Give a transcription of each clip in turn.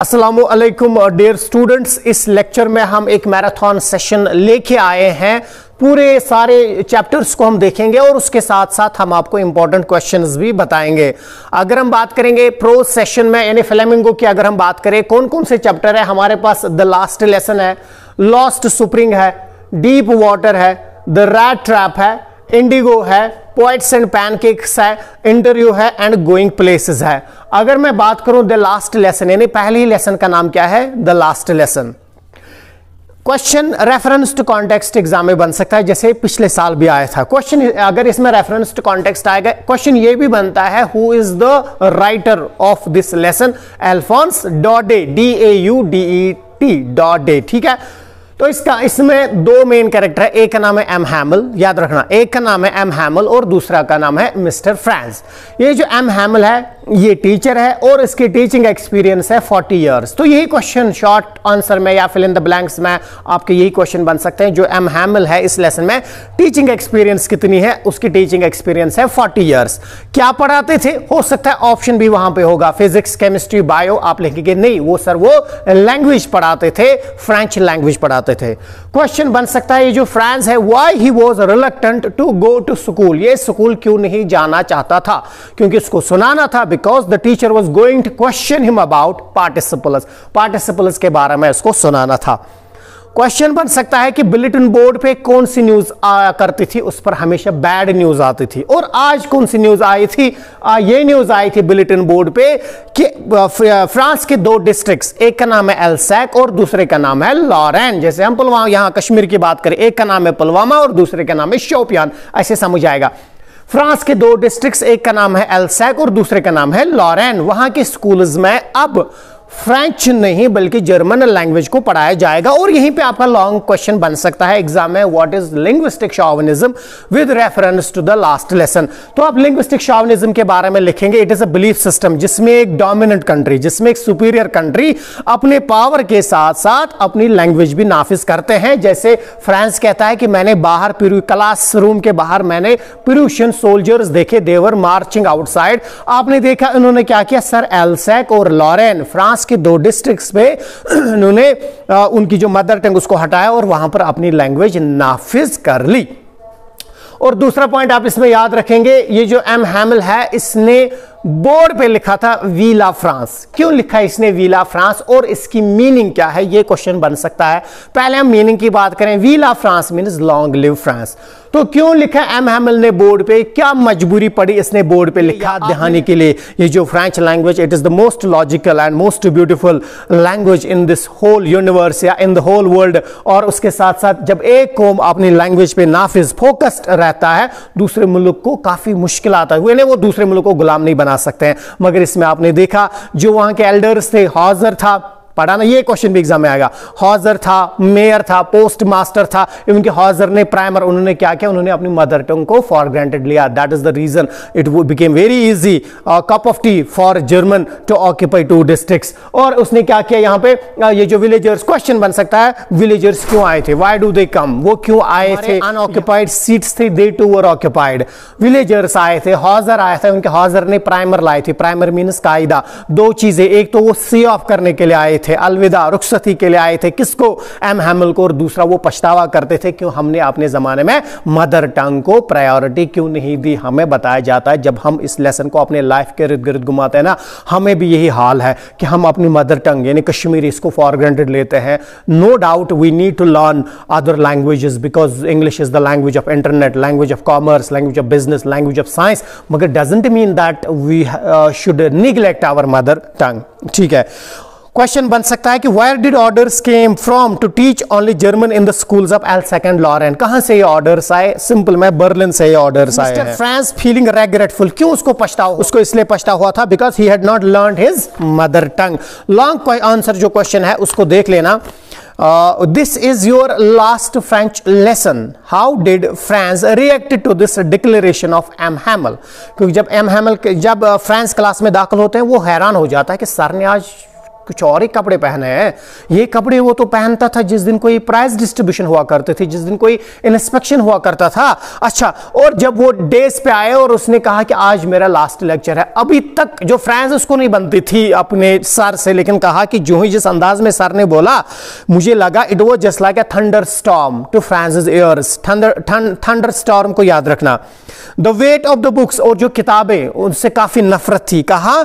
अस्सलामुअलैकुम dear students, इस lecture में हम एक मैराथन सेशन लेके आए हैं। पूरे सारे चैप्टर्स को हम देखेंगे और उसके साथ साथ हम आपको इंपॉर्टेंट क्वेश्चंस भी बताएंगे। अगर हम बात करेंगे प्रो सेशन में यानी फ्लेमिंगो की, अगर हम बात करें कौन कौन से चैप्टर है हमारे पास, द लास्ट लेसन है, लॉस्ट स्प्रिंग है, डीप वाटर है, द रैट ट्रैप है, इंडिगो है, पोइट्स एंड पैनकेक्स है, इंटरव्यू है एंड गोइंग प्लेसेस है। अगर मैं बात करूं द लास्ट लेसन यानी पहले ही लेसन का नाम क्या है, the last lesson. Question reference to context exam में बन सकता है, जैसे पिछले साल भी आया था क्वेश्चन। अगर इसमें रेफरेंस टू कॉन्टेक्स्ट आएगा, क्वेश्चन ये भी बनता है who is the writer of this lesson, Alphonse Daudet, DAUDET Daudet. ठीक है, तो इसमें दो मेन कैरेक्टर है, एक का नाम है एम हैमल, याद रखना, एक का नाम है एम हैमल और दूसरा का नाम है मिस्टर फ्रांस। ये जो एम हैमल है ये टीचर है और इसकी टीचिंग एक्सपीरियंस है 40 इयर्स। तो यही क्वेश्चन शॉर्ट आंसर में या फिल इन द ब्लैंक्स में आपके यही क्वेश्चन बन सकते हैं। जो एम हैमल है इस लेसन में टीचिंग एक्सपीरियंस कितनी है, उसकी टीचिंग एक्सपीरियंस है 40 इयर्स। क्या पढ़ाते थे, हो सकता है ऑप्शन भी वहां पे होगा, फिजिक्स, केमिस्ट्री, बायो। आप लिखेंगे नहीं वो सर वो लैंग्वेज पढ़ाते थे, फ्रेंच लैंग्वेज पढ़ाते थे। क्वेश्चन बन सकता है ये जो फ्रांस है, why he was reluctant to go to school, ये स्कूल क्यों नहीं जाना चाहता था, क्योंकि उसको सुनाना था, because the teacher was going to question him about participles, participles के बारे में उसको सुनाना था। क्वेश्चन बन सकता है कि बुलेटिन बोर्ड पे कौन सी न्यूज आया करती थी, उस पर हमेशा बैड न्यूज आती थी, और आज कौन सी न्यूज आई थी, ये न्यूज आई थी बुलेटिन बोर्ड पे कि फ्रांस के दो डिस्ट्रिक्ट्स, एक का नाम है एल्सैक और दूसरे का नाम है लॉरेन। जैसे हम पुलवामा, यहां कश्मीर की बात करें, एक का नाम है पुलवामा और दूसरे का नाम है शोपियान, ऐसे समझ आएगा। फ्रांस के दो डिस्ट्रिक्ट्स, एक का नाम है एल्सैक और दूसरे का नाम है लॉरेन। वहां के स्कूल्स में अब फ्रेंच नहीं बल्कि जर्मन लैंग्वेज को पढ़ाया जाएगा। और यहीं पे आपका लॉन्ग क्वेश्चन बन सकता है एग्जाम में, what is linguistic chauvinism with reference to the last lesson. तो आप लिंग्विस्टिक शॉविनिज्म के बारे में लिखेंगे, it is a belief system जिसमें एक डोमिनेंट कंट्री, जिसमें एक सुपीरियर कंट्री अपने पावर के साथ साथ अपनी लैंग्वेज भी नाफिज करते हैं। जैसे फ्रांस कहता है कि मैंने बाहर क्लास रूम के बाहर मैंने प्रूशियन सोल्जर्स देखे, देवर मार्चिंग आउटसाइड। आपने देखा उन्होंने क्या किया, सर एल्सैक और लॉरेन फ्रांस के दो डिस्ट्रिक्ट्स पे उन्होंने उनकी जो मदर टंग उसको हटाया और वहां पर अपनी लैंग्वेज नाफिज कर ली। और दूसरा पॉइंट आप इसमें याद रखेंगे, ये जो एम हैमल है इसने बोर्ड पे लिखा था वीला फ्रांस। क्यों लिखा इसने वीला फ्रांस और इसकी मीनिंग क्या है, ये क्वेश्चन बन सकता है। पहले हम मीनिंग की बात करें, vive la France means long live France. तो क्यों लिखा एम हैमल ने बोर्ड पे, क्या मजबूरी पड़ी इसने बोर्ड पे लिखा दिखाने के लिए। ये जो French language, it is the most logical and most beautiful language in this whole universe या इन द होल वर्ल्ड। और उसके साथ साथ जब एक कौम अपनी लैंग्वेज पे नाफिज फोकस्ड रहता है, दूसरे मुल्क को काफी मुश्किल आता है, वो दूसरे मुल्क को गुलाम नहीं बना सकते हैं। मगर इसमें आपने देखा जो वहां के एल्डर्स थे, हॉजर था, पढ़ाना, ये क्वेश्चन भी एग्जाम में आएगा, हॉजर था, मेयर था, पोस्ट मास्टर था, उनके हॉजर ने प्राइमर, उन्होंने क्या किया, उन्होंने अपनी मदर टंग को फॉर ग्रांटेड लिया। That is the reason it became very easy cup of tea for German to occupy two districts. और उसने क्या किया यहाँ पे, ये जो विलेजर्स, क्वेश्चन बन सकता है विलेजर्स क्यों आए थे, व्हाई डू दे कम, वो क्यों आए थे, अनऑक्यूपाइड सीट्स थे, they too were occupied. Villagers आए थे, हॉजर आए थे, उनके हॉजर ने प्राइमर लाए थे, प्राइमर मीन्स कायदा। दो चीजें, एक तो वो सी ऑफ करने के लिए आए थे, अलविदा रुखसती के लिए आए थे, किसको, एम हैमल को, और दूसरा वो पछतावा करते थे क्यों हमने अपने जमाने में मदर टंग को प्रायोरिटी क्यों नहीं दी। हमें बताया जाता है जब हम इस लेसन को अपने लाइफ के इर्द गिर्द घुमाते हैं ना, हमें भी यही हाल है कि हम अपनी मदर टंग यानी कश्मीरी इसको फॉर ग्रांटेड लेते हैं। No doubt we need to learn other languages because English is the language of internet, language of commerce, language of business, language of science, मगर doesn't mean that we should neglect our mother tongue. ठीक है, question बन सकता है कि where did orders came from to teach only German in the schools of Alsace and Lorraine, कहां से ये ऑर्डर्स आए, सिंपल में बर्लिन से ये ऑर्डर्स आए हैं। फ्रांस फीलिंग रेग्रेटफुल, क्यों उसको पछतावा, उसको इसलिए पछतावा हुआ था because he had not learned his mother tongue. Long answer जो क्वेश्चन है उसको देख लेना। This is your last French lesson. How did France react to this declaration of M. Hamel? क्योंकि जब फ्रांस क्लास में दाखिल होते हैं वो हैरान हो जाता है कि सर ने आज कुछ और ही कपड़े पहने हैं। ये कपड़े वो तो पहनता था जिस दिन कोई प्राइज डिस्ट्रीब्यूशन हुआ करते थे, जिस दिन कोई इंस्पेक्शन हुआ करता था। अच्छा, और जब वो डेज पे आए और उसने कहा कि आज मेरा लास्ट लेक्चर है, अभी तक जो फ्रांस उसको नहीं बनती थी अपने सर से, लेकिन कहा कि जो ही जिस अंदाज में सर ने बोला, मुझे लगा it was just like a thunderstorm to Franz's ears. Thunderstorm को याद रखना। The weight of the books, और जो किताबें उनसे काफी नफरत थी। कहा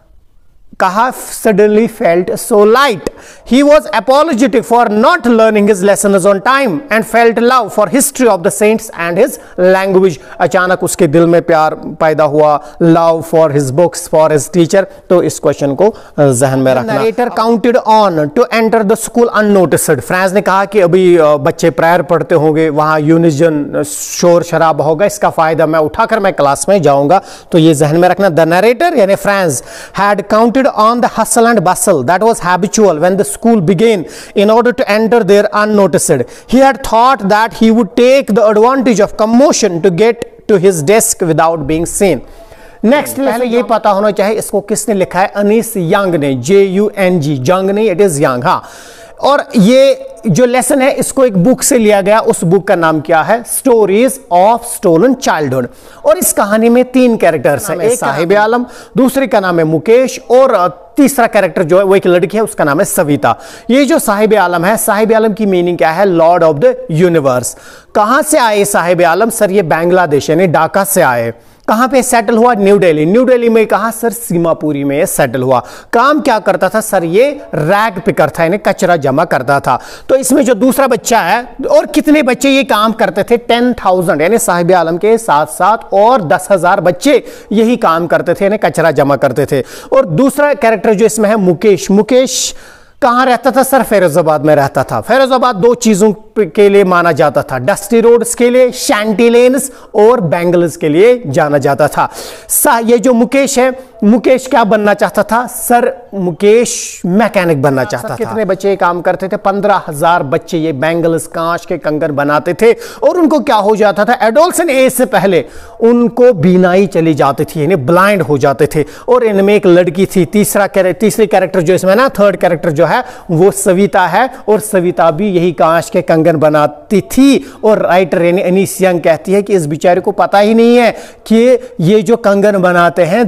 suddenly felt so light. He was apologetic for not learning his lessons on time and felt love for history of the saints and his language. अचानक उसके दिल में प्यार पैदा हुआ, love for his books, for his teacher. तो इस question को जहन में रखना। Narrator counted on to enter the school unnoticed. Franz ने कहा कि अभी बच्चे प्रेयर पढ़ते होंगे, वहां यूनिजन शोर शराबा होगा, इसका फायदा मैं उठाकर मैं क्लास में जाऊंगा। तो ये जहन में रखना। The narrator यानी Franz had counted on the hustle and bustle that was habitual when the school began in order to enter there unnoticed. He had thought that he would take the advantage of commotion to get to his desk without being seen. Next, पहले ये पता होना चाहिए इसको किसने लिखा है। Anees young ने, J-U-N-G, जंग नहीं, इट इज यंग। हाँ, और ये जो लेसन है इसको एक बुक से लिया गया। उस बुक का नाम क्या है? Stories of stolen childhood. और इस कहानी में 3 कैरेक्टर्स हैं, एक साहिब आलम, दूसरे का नाम है मुकेश, और तीसरा कैरेक्टर जो है वो एक लड़की है, उसका नाम है सविता। ये जो साहिब आलम है, साहिब आलम की मीनिंग क्या है? Lord of the universe. कहां से आए साहिब आलम? सर ये बांग्लादेश यानी ढाका से आए। कहां पे सेटल हुआ? न्यू दिल्ली। न्यू दिल्ली में कहा? सर सीमापुरी में सेटल हुआ। काम क्या करता था? सर ये रैग पिकर था, यानी कचरा जमा करता था। तो इसमें जो दूसरा बच्चा है, और कितने बच्चे ये काम करते थे? 10,000, यानी साहिब आलम के साथ साथ और 10,000 बच्चे यही काम करते थे, यानी कचरा जमा करते थे। और दूसरा कैरेक्टर जो इसमें है मुकेश। मुकेश कहां रहता था? सर फैरोजाबाद में रहता था। फैरोजाबाद 2 चीजों के लिए माना जाता था, डस्टी रोड्स के लिए, शैंटी लेन्स, और बैंगल्स के लिए जाना जाता था। ये जो मुकेश है, मुकेश क्या बनना चाहता था? सर मुकेश मैकेनिक बनना चाहता था। कितने बच्चे काम करते थे? 15,000 बच्चे ये बैंगल्स, कांच के कंगन बनाते थे। और उनको क्या हो जाता था? एडोल्सन एज से पहले उनको बीनाई चली जाती थी, यानी ब्लाइंड हो जाते थे। और इनमें एक लड़की थी। तीसरी कैरेक्टर जो इसमें ना, थर्ड कैरेक्टर जो है वो सविता है, और सविता भी यही कांच के कंगन बनाती थी। और राइटर यानी अनीस यंग कहती है कि इस बेचारे को पता ही नहीं है कि ये जो कंगन बनाते हैं,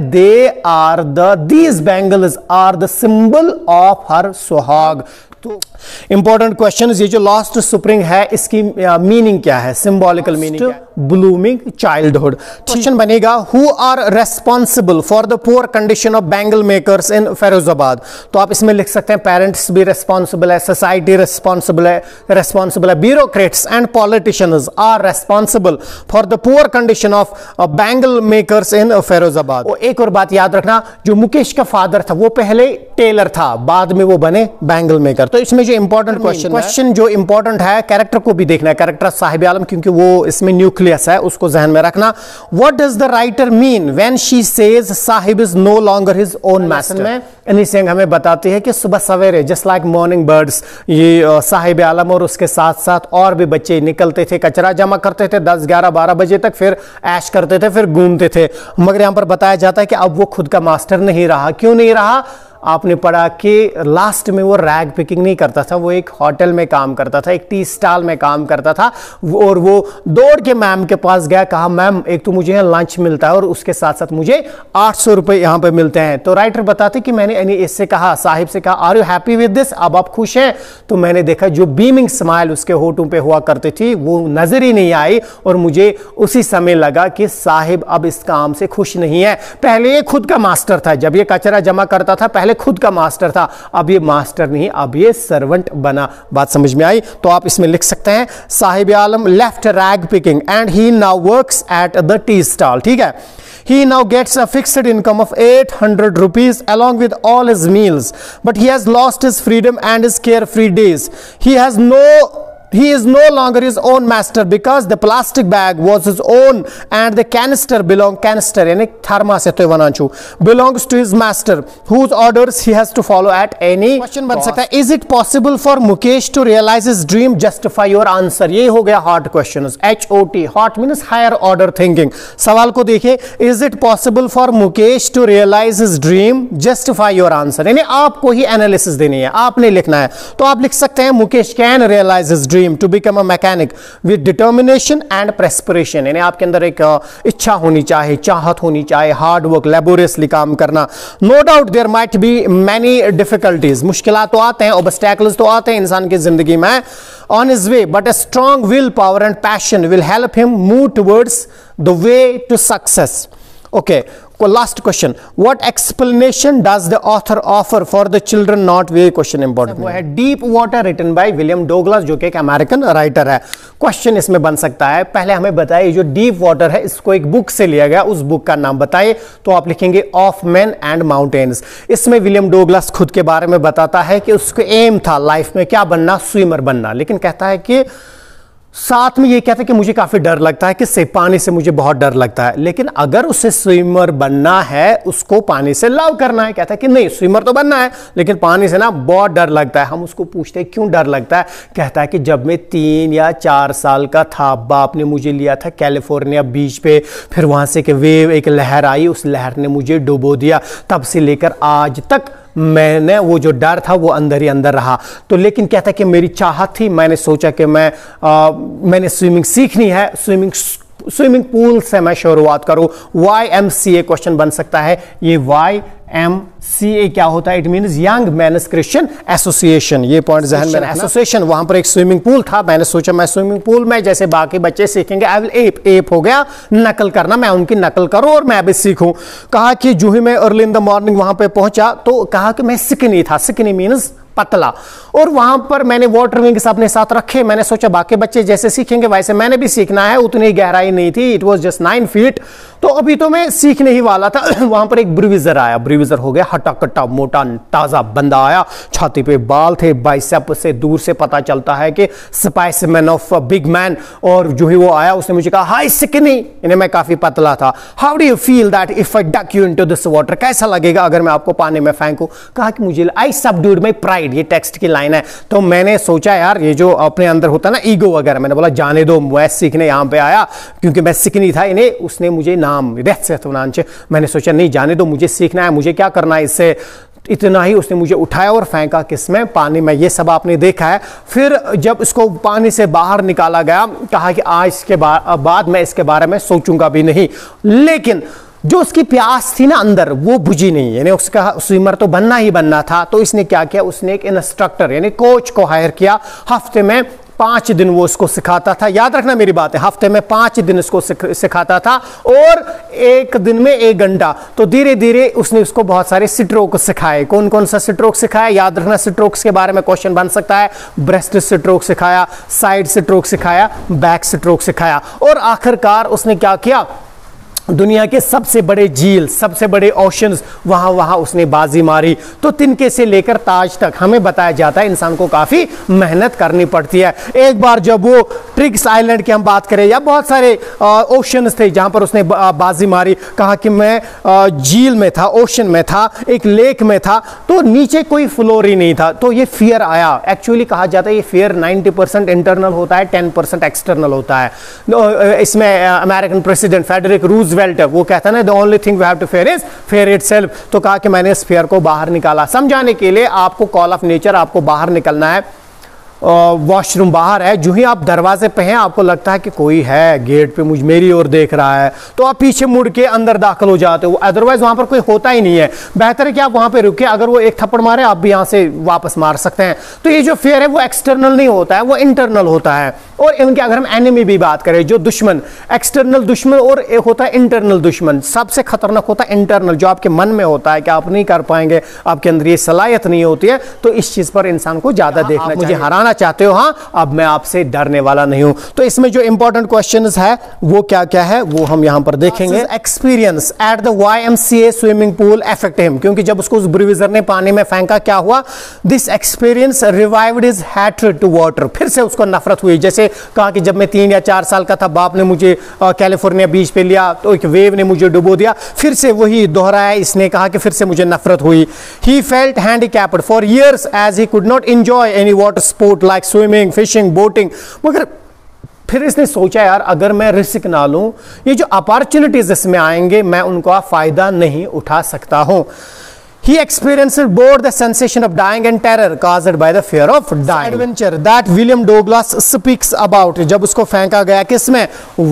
these bangles are the symbol of her सुहाग। तो इंपॉर्टेंट क्वेश्चन, ये जो लास्ट स्प्रिंग है इसकी मीनिंग क्या है? Symbolical meaning blooming childhood. Question बनेगा, who are responsible for the poor condition of bangle makers in Firozabad. तो आप इसमें लिख सकते हैं पेरेंट्स भी रेस्पॉन्सिबल है, सोसाइटी रेस्पॉन्सिबल है, bureaucrats and politicians are responsible for the poor condition of bangle makers in Firozabad. एक और बात याद रखना, जो मुकेश का फादर था वो पहले टेलर था, बाद में वो बने बैंगल मेकर। तो इसमें जो इंपॉर्टेंट क्वेश्चन जो इंपॉर्टेंट है, कैरेक्टर को भी देखना है, कैरेक्टर साहिब आलम, क्योंकि वो इसमें न्यूक्लियस है, उसको जहन में रखना। What does the writer mean when she says Saheb is no longer his own master? में अनीस यंग हमें बताती है कि सुबह सवेरे जस्ट लाइक मॉर्निंग बर्ड्स, ये साहिब आलम और उसके साथ साथ और भी बच्चे निकलते थे, कचरा जमा करते थे 10, 11, 12 बजे तक, फिर ऐश करते थे, फिर घूमते थे। मगर यहां पर बताया जाता है कि अब वो खुद का मास्टर नहीं रहा। क्यों नहीं रहा? आपने पढ़ा कि लास्ट में वो रैग पिकिंग नहीं करता था, वो एक होटल में काम करता था, एक टी स्टॉल में काम करता था। और वो दौड़ के मैम के पास गया, कहा मैम एक तो मुझे यहाँ लंच मिलता है और उसके साथ साथ मुझे 800 रुपए यहाँ पे मिलते हैं। तो राइटर बताते कि मैंने इससे कहा, साहिब से कहा, are you happy with this? अब आप खुश हैं? तो मैंने देखा जो बीमिंग स्माइल उसके होठों पे हुआ करती थी वो नजर ही नहीं आई, और मुझे उसी समय लगा कि साहिब अब इस काम से खुश नहीं है। पहले ये खुद का मास्टर था, जब ये कचरा जमा करता था पहले खुद का मास्टर था, अब ये मास्टर नहीं, अब ये सर्वेंट बना। बात समझ में आई? तो आप इसमें लिख सकते हैं Saheb Alam left rag picking and he now works at the tea stall. ठीक है, he now gets a fixed income of 800 rupees along with all his meals, but he has lost his freedom and his carefree days. He has no he is no longer his own master because the plastic bag was his own and the canister यानी थर्मा से तो वनाचू belongs to his master whose orders he has to follow at any question बन सकता है is it possible for Mukesh to realize his dream? Justify your answer. ये हो गया hot questions. HOT hot means higher order thinking. सवाल को देखिए is it possible for Mukesh to realize his dream? Justify your answer. यानी आपको ही analysis देनी है, आपने लिखना है. तो आप लिख सकते हैं Mukesh can realize his dream to become a mechanic with determination and perspiration. यानी आपके अंदर एक इच्छा होनी चाहिए, चाहत होनी चाहिए, हार्ड वर्क, लेबोरियसली काम करना. No doubt there might be many difficulties, मुश्किलात तो आते हैं, ऑब्स्टैकल्स तो आते हैं इंसान की जिंदगी में on his way, but a strong willpower and passion will help him move towards the way to success. Okay, last question. What explanation does the author offer for the children not? Very question important. वो है Deep Water written by William Douglas, जो कि एक American writer है. Question इसमें बन सकता है, पहले हमें बताइए जो डीप वाटर है इसको एक बुक से लिया गया, उस बुक का नाम बताइए. तो आप लिखेंगे ऑफ मैन एंड माउंटेन्स. इसमें विलियम डोगलास खुद के बारे में बताता है कि उसको एम था लाइफ में क्या बनना, स्विमर बनना, लेकिन कहता है कि साथ में ये कहता है कि मुझे काफी डर लगता है, कि पानी से मुझे बहुत डर लगता है, लेकिन अगर उसे स्विमर बनना है उसको पानी से लव करना है. कहता है कि नहीं स्विमर तो बनना है लेकिन पानी से ना बहुत डर लगता है. हम उसको पूछते हैं क्यों डर लगता है, कहता है कि जब मैं 3 या 4 साल का था बाप ने मुझे लिया था कैलिफोर्निया बीच पे, फिर वहां से एक वेव, एक लहर आई, उस लहर ने मुझे डुबो दिया, तब से लेकर आज तक मैंने वो जो डर था वो अंदर ही अंदर रहा. तो लेकिन कहता है कि मेरी चाहत थी, मैंने सोचा कि मैंने स्विमिंग सीखनी है, स्विमिंग पूल से मैं शुरुआत करूं. YMCA क्वेश्चन बन सकता है. ये YMCA क्या होता है? It means young men's Christian association. ये पॉइंट ज़हन में रखना. एसोसिएशन, वहां पर एक स्विमिंग पूल था, मैंने सोचा मैं स्विमिंग पूल में जैसे बाकी बच्चे सीखेंगे, आई विल एप हो गया नकल करना, मैं उनकी नकल करूं और मैं भी सीखूं. कहा कि जो ही मैं अर्ली इन द मॉर्निंग वहां पे पहुंचा तो कहा कि मैं सिकनी था, सिकनी मीन्स पतला, और वहां पर मैंने वाटर विंग्स अपने साथ रखे. मैंने सोचा बाकी बच्चे जैसे सीखेंगे वैसे मैंने भी सीखना है. उतनी गहराई नहीं थी, इट वाज जस्ट 9 फीट. तो अभी तो मैं सीखने ही वाला था. वहां पर एक ब्रूविजर आया, ब्रूविजर हो गया हटा कट्टा मोटा ताजा बंदा आया, छाती पे बाल थे, बाइसेप से दूर से पता चलता है कि स्पाइसमैन ऑफ बिग मैन. और जो ही वो आया उसने मुझे कहा हाय सिकनी, इन्हें मैं काफी पतला था. How do you feel that if I duck you into this water, कैसा लगेगा अगर मैं आपको पानी में फेंकूं. कहा कि मुझे आई सबड्यूड माय प्राइड, ये टेक्स्ट की लाइन है. तो मैंने सोचा यार ये जो अपने अंदर होता है ना ईगो वगैरह, मैंने बोला जाने दो, मैं सीखने यहां पे आया क्योंकि मैं सिकनी था. इन्हें उसने मुझे नाम मैंने सोचा नहीं जाने दो, मुझे सीखना है, मुझे क्या करना है इससे. इतना ही उसने मुझे उठाया और फेंका किसमें, पानी में. ये सब आपने देखा है. फिर जब इसको पानी से बाहर निकाला गया कहा कि आज के बाद मैं इसके बारे में सोचूंगा भी नहीं. लेकिन जो उसकी प्यास थी ना अंदर वो बुझी नहीं, यानी उसका स्विमर तो बनना ही बनना था. तो इसने क्या किया, उसने एक इंस्ट्रक्टर यानी कोच को हायर किया. हफ्ते में 5 दिन वो उसको सिखाता था. याद रखना मेरी बात है, हफ्ते में 5 दिन इसको सिखाता था और 1 दिन में 1 घंटा. तो धीरे धीरे उसने उसको बहुत सारे स्ट्रोक सिखाए. कौन कौन सा स्ट्रोक सिखाया, याद रखना. स्ट्रोक्स के बारे में क्वेश्चन बन सकता है. ब्रेस्ट स्ट्रोक सिखाया, साइड स्ट्रोक सिखाया, बैक स्ट्रोक सिखाया, और आखिरकार उसने क्या किया, दुनिया के सबसे बड़े झील, सबसे बड़े ओशंस, वहां उसने बाजी मारी. तो तिनके से लेकर ताज तक हमें बताया जाता है इंसान को काफी मेहनत करनी पड़ती है. एक बार जब वो ट्रिग्स आइलैंड की हम बात करें या बहुत सारे ओशंस थे जहां पर उसने बाजी मारी, कहा कि मैं झील में था, ओशन में था, एक लेक में था, तो नीचे कोई फ्लोर ही नहीं था. तो ये फियर आया. एक्चुअली कहा जाता है ये फियर 90% इंटरनल होता है, 10% एक्सटर्नल होता है. इसमें अमेरिकन प्रेसिडेंट फेडरिक रूजवेल्ट वो कहता है ना the only thing we have to fear is fear itself. तो कहा कि मैंने इस फेयर को बाहर निकाला. समझाने के लिए आपको कॉल ऑफ नेचर, आपको बाहर निकलना है. वॉशरूम बाहर है, जो ही आप दरवाजे पे हैं आपको लगता है कि कोई है गेट पे मेरी ओर देख रहा है, तो आप पीछे मुड़ के अंदर दाखिल हो जाते हो. अदरवाइज वहां पर कोई होता ही नहीं है. बेहतर है कि आप वहां पे रुके. अगर वो एक थप्पड़ मारे आप भी यहां से वापस मार सकते हैं. तो ये जो फेयर है वो एक्सटर्नल नहीं होता है, वो इंटरनल होता है. और इनके अगर हम एनिमी भी बात करें, जो दुश्मन, एक्सटर्नल दुश्मन और एक होता है इंटरनल दुश्मन। सबसे खतरनाक होता है इंटरनल, जो आपके मन में होता है कि आप नहीं कर पाएंगे, आपके अंदर ये सलाहियत नहीं होती है, तो इस चीज पर इंसान को ज्यादा देखना चाहिए। मुझे हराना चाहते हो, हाँ, अब मैं आपसे डरने वाला नहीं हूं। तो इसमें जो इंपॉर्टेंट क्वेश्चंस है वो क्या क्या है वो हम यहां पर देखेंगे। Experience at the YMCA swimming pool affect him, क्योंकि जब उसको उस ब्रूविजर ने पानी में फेंका, क्या हुआ? This experience revived his hatred to water, फिर से उसको नफरत हुई। जैसे कहा कि जब मैं 3 या 4 साल का था, बाप ने मुझे कैलिफोर्निया बीच पे लिया तो एक वेव ने मुझे डुबो दिया, फिर से वही दोहराया। इसने कहा कि फिर से मुझे नफरत हुई। He felt handicapped for years as he could not enjoy any water sport like swimming, fishing, boating. मगर फिर इसने सोचा, यार अगर मैं रिस्क ना लूं, ये जो अपॉर्चुनिटीज इसमें आएंगे मैं उनका फायदा नहीं उठा सकता हूं। He experienced both the sensation of dying and terror caused by the fear of dying. Adventure that William Douglas speaks about, जब उसको फेंका गया किसमें?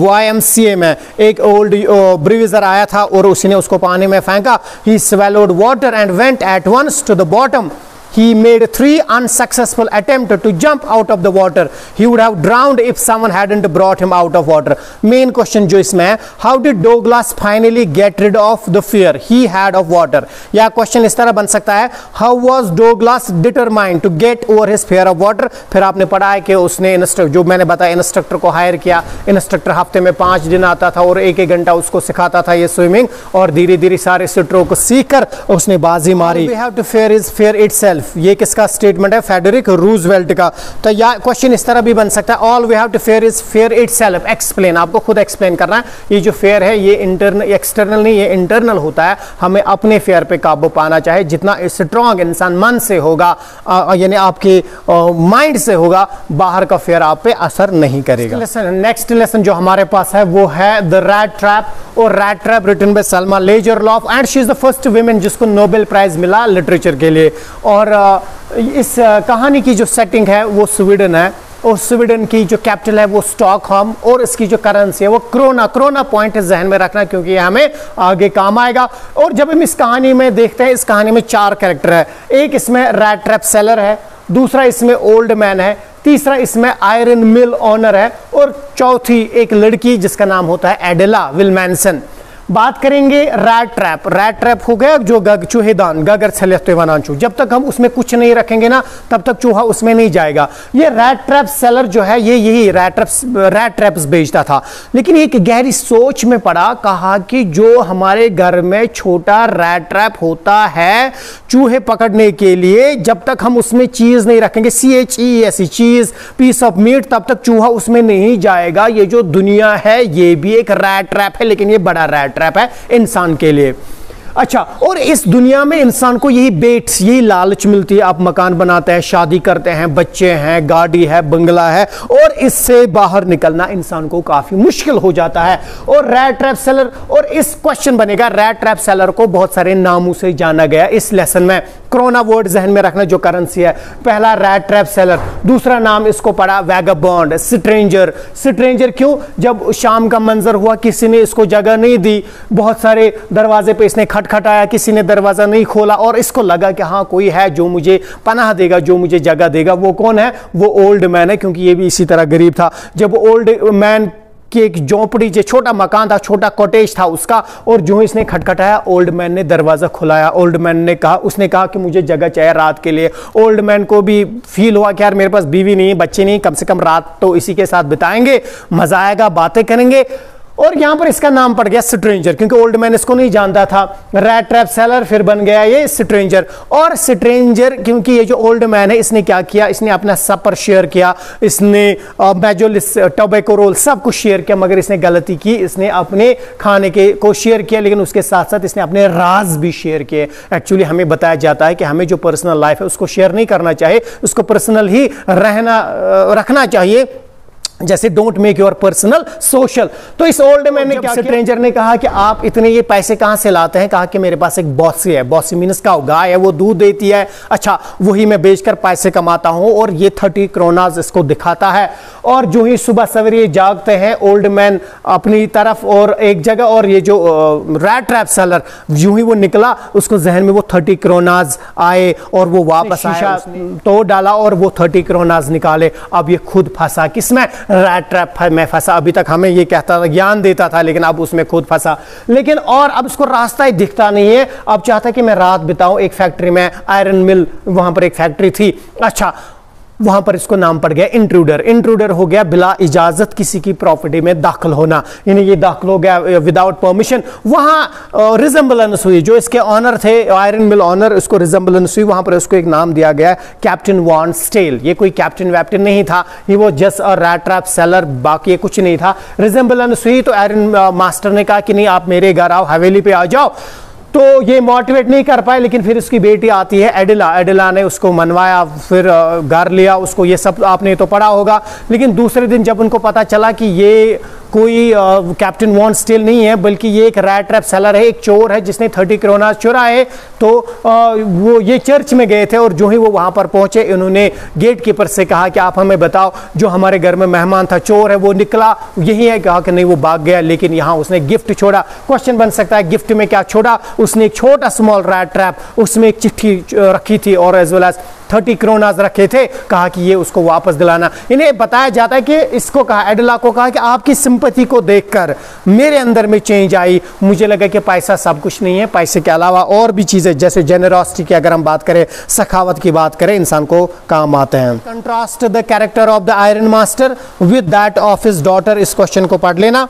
YMCA में। एक ओल्ड ब्रूविजर आया था और उसने उसको पानी में फेंका। He swallowed water and went at once to the bottom. He made 3 unsuccessful attempts to jump out of the water. He would have drowned if someone hadn't brought him out of water. Main question जो इसमें है, how did Douglas finally get rid of the fear he had of water? या question इस तरह बन सकता है, how was Douglas determined to get over his fear of water? फिर आपने पढ़ा है कि उसने जो मैंने बताया, इंस्ट्रक्टर को हायर किया। इंस्ट्रक्टर हफ्ते में 5 दिन आता था और 1-1 घंटा उसको सिखाता था ये स्विमिंग, और धीरे धीरे सारे स्ट्रोक को सीख कर उसने बाजी मारी। We have to fear is fear itself। ये किसका स्टेटमेंट है? फेडरिक रूजवेल्ट का। तो या क्वेश्चन इस तरह भी बन सकता है, all we have to fear is fear itself. Explain, आपको खुद एक्सप्लेन करना है। ये जो फेयर है ये इंटरनल, एक्सटर्नल नहीं, ये इंटरनल होता है। हमें अपने फेयर पे काबू पाना चाहे। जितना स्ट्रॉन्ग इंसान मन से होगा, यानी आपके माइंड से होगा, बाहर का फेयर आप पे असर नहीं करेगा। नेक्स्ट लेसन जो हमारे पास है वो है द रैट ट्रैप, और rat trap written by Selma Lagerlof, and she is the first women जिसको नोबेल प्राइज मिला लिटरेचर के लिए। और इस कहानी की जो सेटिंग है वो स्वीडन है, और स्वीडन की जो कैपिटल है वो स्टॉकहोम, और इसकी जो करेंसी है वो क्रोना। क्रोना पॉइंट जहन में रखना क्योंकि ये हमें आगे काम आएगा। और जब हम इस कहानी में देखते हैं, इस कहानी में 4 कैरेक्टर है। एक इसमें रैट ट्रैप सेलर है, दूसरा इसमें ओल्ड मैन है, तीसरा इसमें आयरन मिल ओनर है, और चौथी एक लड़की जिसका नाम होता है एडेला विल्मैनसन। बात करेंगे रैट ट्रैप। रैट ट्रैप हो गया जो चूहेदान, गगर छलते वनांचू। जब तक हम उसमें कुछ नहीं रखेंगे ना, तब तक चूहा उसमें नहीं जाएगा। ये रैट ट्रैप सेलर जो है, ये यही रैट ट्रैप्स बेचता था। लेकिन एक गहरी सोच में पड़ा, कहा कि जो हमारे घर में छोटा रैट ट्रैप होता है चूहे पकड़ने के लिए, जब तक हम उसमें चीज नहीं रखेंगे, CHEES, चीज, पीस ऑफ मीट, तब तक चूहा उसमें नहीं जाएगा। ये जो दुनिया है ये भी एक रैट ट्रैप है, लेकिन ये बड़ा रैट ट्रैप है इंसान के लिए। अच्छा, और इस दुनिया में इंसान को यही बेट्स, यही लालच मिलती है। आप मकान बनाते हैं, शादी करते हैं, बच्चे हैं, गाड़ी है, बंगला है, और इससे बाहर निकलना इंसान को काफी मुश्किल हो जाता है। और रैट ट्रैप सेलर, और इस क्वेश्चन बनेगा, रैट ट्रैप सेलर को बहुत सारे नामों से जाना गया इस लेसन में। क्रोना वर्ड जहन में रखना, जो करेंसी है। पहला रैट ट्रैप सेलर, दूसरा नाम इसको पड़ा वैगाबॉन्ड, स्ट्रेंजर। स्ट्रेंजर क्यों? जब शाम का मंजर हुआ, किसी ने इसको जगह नहीं दी, बहुत सारे दरवाजे पे इसने खटखटाया, किसी ने दरवाजा नहीं खोला, और इसको लगा कि हाँ कोई है जो मुझे पनाह देगा, जो मुझे जगह देगा। वो कौन है? वो ओल्ड मैन है, क्योंकि ये भी इसी तरह गरीब था। जब ओल्ड मैन कि एक झोपड़ी, जो छोटा मकान था, छोटा कॉटेज था उसका, और जो इसने खटखटाया, ओल्ड मैन ने दरवाजा खुलाया। ओल्ड मैन ने कहा, उसने कहा कि मुझे जगह चाहिए रात के लिए। ओल्ड मैन को भी फील हुआ कि यार मेरे पास बीवी नहीं, बच्चे नहीं, कम से कम रात तो इसी के साथ बिताएंगे, मजा आएगा, बातें करेंगे। और यहां पर इसका नाम पड़ गया स्ट्रेंजर, क्योंकि ओल्ड मैन इसको नहीं जानता था। रैट ट्रैप सेलर, फिर बन गया ये स्ट्रेंजर। और स्ट्रेंजर क्योंकि ये जो ओल्ड मैन है, इसने क्या किया, इसने अपना सपर शेयर किया, इसने मेजोलिस, टोबैको रोल सब कुछ शेयर किया, मगर इसने गलती की, इसने अपने खाने के को शेयर किया, लेकिन उसके साथ साथ इसने अपने राज भी शेयर किए। एक्चुअली हमें बताया जाता है कि हमें जो पर्सनल लाइफ है उसको शेयर नहीं करना चाहिए, उसको पर्सनल ही रखना चाहिए। जैसे don't make your personal social. तो इस ओल्ड मैन ने क्या, स्ट्रेंजर ने कहा कि आप इतने ये पैसे कहां से लाते हैं? कहा कि मेरे पास एक बॉसी है। बॉसी मीन्स का गाय है, वो दूध देती है। अच्छा, वही मैं बेचकर पैसे कमाता हूं। और ये 30 क्रोनास इसको दिखाता है। और जो ही सुबह सवेरे जागते हैं ओल्ड मैन अपनी तरफ और एक जगह, और ये जो रैट ट्रैप सेलर यूं ही वो निकला, उसको जहन में वो 30 क्रोनास आए, और वो वापस आया, तोड़ डाला और वो 30 क्रोनास निकाले। अब ये खुद फंसा किसमें? रैट ट्रैप में फंसा, अभी तक हमें ये कहता था, ज्ञान देता था, लेकिन अब उसमें खुद फंसा। लेकिन और अब इसको रास्ता ही दिखता नहीं है, अब चाहता है कि मैं रात बिताऊं एक फैक्ट्री में, आयरन मिल, वहां पर एक फैक्ट्री थी, अच्छा वहां पर इसको नाम पड़ गया इंट्रूडर। इंट्रूडर हो गया बिला इजाजत किसी की प्रॉपर्टी में दाखिल होना, यानी ये दाखिल हो गया विदाउट परमिशन। वहां रिजेंबलेंस हुई, जो इसके ऑनर थे, आयरन मिल ऑनर, उसको रिजेंबलेंस हुई, वहां पर उसको एक नाम दिया गया कैप्टन वॉन स्टेल। ये कोई कैप्टन वैप्टन नहीं था, ये वो जस्ट और रैट ट्रैप सेलर, बाकी ये कुछ नहीं था। रिजेंबलेंस हुई तो आयरन मास्टर ने कहा कि नहीं आप मेरे घर आओ, हवेली पे आ जाओ। तो ये मोटिवेट नहीं कर पाए, लेकिन फिर उसकी बेटी आती है एडिला, एडिला ने उसको मनवाया, फिर घर लिया उसको, ये सब आपने तो पढ़ा होगा। लेकिन दूसरे दिन जब उनको पता चला कि ये कोई कैप्टन वॉन स्टेल नहीं है, बल्कि ये एक रैट ट्रैप सेलर है, एक चोर है जिसने 30 करोड़ चुराए, तो वो ये चर्च में गए थे और जो ही वो वहां पर पहुंचे, इन्होंने गेट कीपर से कहा कि आप हमें बताओ जो हमारे घर में मेहमान था चोर है, वो निकला यही है, कहा कि नहीं वो भाग गया, लेकिन यहाँ उसने गिफ्ट छोड़ा। क्वेश्चन बन सकता है गिफ्ट में क्या छोड़ा? उसने एक छोटा स्मॉल रैट ट्रैप, उसमें एक चिट्ठी रखी थी और एज वेल एज 30 करोड़ रखे थे, कहा कि ये उसको वापस दिलाना। इन्हें बताया जाता है कि इसको कहा, एडिला को कहा कि आपकी सिंपैथी को देखकर मेरे अंदर में चेंज आई, मुझे लगा कि पैसा सब कुछ नहीं है, पैसे के अलावा और भी चीजें जैसे जेनरॉसिटी की अगर हम बात करें, सखावत की बात करें, इंसान को काम आते हैं। Contrast the character of the iron master with that of his daughter, इस क्वेश्चन को पढ़ लेना।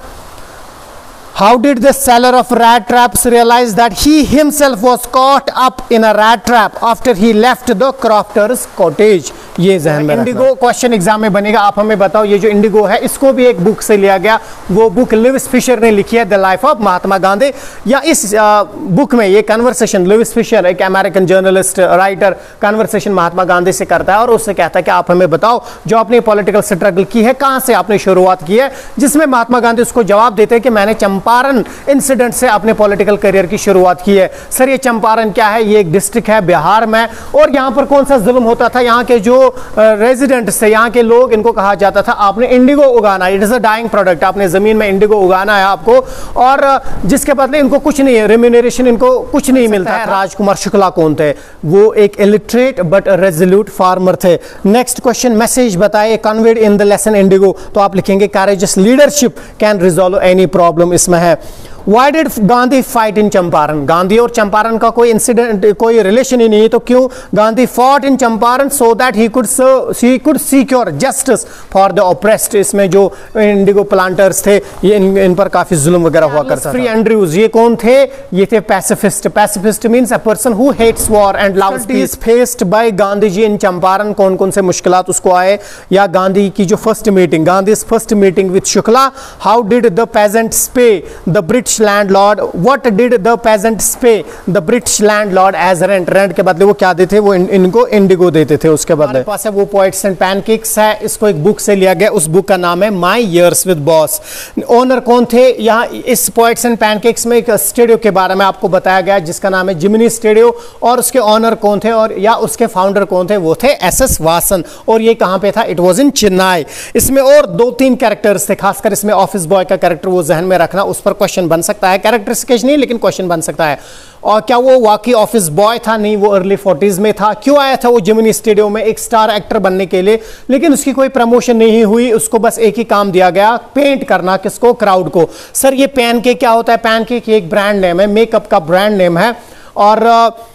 How did the seller of rat traps realize that he himself was caught up in a rat trap after he left the crofter's cottage? ये जहन में Indigo question exam में बनेगा। आप हमें बताओ, ये जो इंडिगो है इसको भी एक बुक से लिया गया, वो बुक लिविस फिशर ने लिखी है, the life of Mahatma Gandhi. या इस बुक में ये कन्वर्सेशन, लिविस फिशर एक American journalist writer, conversation Mahatma Gandhi से करता है और उससे कहता है कि आप हमें बताओ जो आपने पॉलिटिकल स्ट्रगल की है, कहां से आपने शुरुआत की है, जिसमें महात्मा गांधी उसको जवाब देते हैं कि मैंने चंपारण इंसिडेंट से अपने पॉलिटिकल करियर की शुरुआत की है। सर ये चंपारण क्या है? ये एक डिस्ट्रिक्ट है बिहार में, और यहाँ पर कौन सा जुल्म होता था? यहाँ के जो रेजिडेंट्स थे, यहाँ के लोग, इनको कहा जाता था आपने इंडिगो उगाना, it is a dyeing product, आपने जमीन में इंडिगो उगाना है आपको, और जिसके बदले इनको कुछ नहीं है, रेम्यूनरेशन इनको कुछ नहीं मिलता है। राजकुमार शुक्ला कौन थे? वो एक इलिटरेट बट रेजोल्यूट फार्मर थे। नेक्स्ट क्वेश्चन, मैसेज बताइए conveyed in the lesson indigo, तो आप लिखेंगे courageous leadership can resolve any problem, इसमें है। Why did Gandhi fight in Champaran? Gandhi और चंपारण का कोई इंसिडेंट, कोई रिलेशन ही नहीं है, तो क्यों Gandhi fought in Champaran? So that he could secure justice for the oppressed. इसमें जो इंडिगो प्लांटर्स थे, ये इन पर काफी जुल्म वगैरह हुआ करता था। फ्री एंड्रयूज ये कौन थे? ये थे pacifist. Pacifist means a person who hates war and loves peace. Faced by Gandhi ji in Champaran, कौन कौन से मुश्किलात उसको आए? या गांधी की जो first meeting, Gandhi's first meeting with Shukla, how did the peasants pay the British landlord, what did the peasants pay the British landlord as rent, rent के बदले वो क्या देते? वो इनको इंडिगो देते थे उसके बदले। पास है वो पोएट्स एंड पैनकेक्स है, इसको एक बुक से लिया गया, उस बुक का नाम है my years with Boss. Owner कौन थे? यहाँ इस पोएट्स एंड पैनकेक्स में एक स्टूडियो के बारे में आपको बताया गया जिसका नाम है जिमिनी स्टूडियो, और उसके ओनर कौन थे और या उसके फाउंडर कौन थे? वो थे एसएस वासन। और ये कहाँ पे था? It was in Chennai. इसमें और 2-3 कैरेक्टर्स थे, खासकर इसमें ऑफिस बॉय का कैरेक्टर, वो जहन में रखना, उस पर क्वेश्चन बन सकता है, कैरेक्टर स्केच नहीं लेकिन क्वेश्चन बन सकता है। और क्या वो वाकई ऑफिस बॉय था? नहीं, वो अर्ली 40s में था। क्यों आया था वो जिमिनी स्टूडियो में? एक स्टार एक्टर बनने के लिए, लेकिन उसकी कोई प्रमोशन नहीं हुई, उसको बस एक ही काम दिया गया, पेंट करना। किसको? क्राउड को। सर ये पैनकेक क्या होता है? पैनकेक एक ब्रांड नेम है, मेकअप का ब्रांड नेम है। और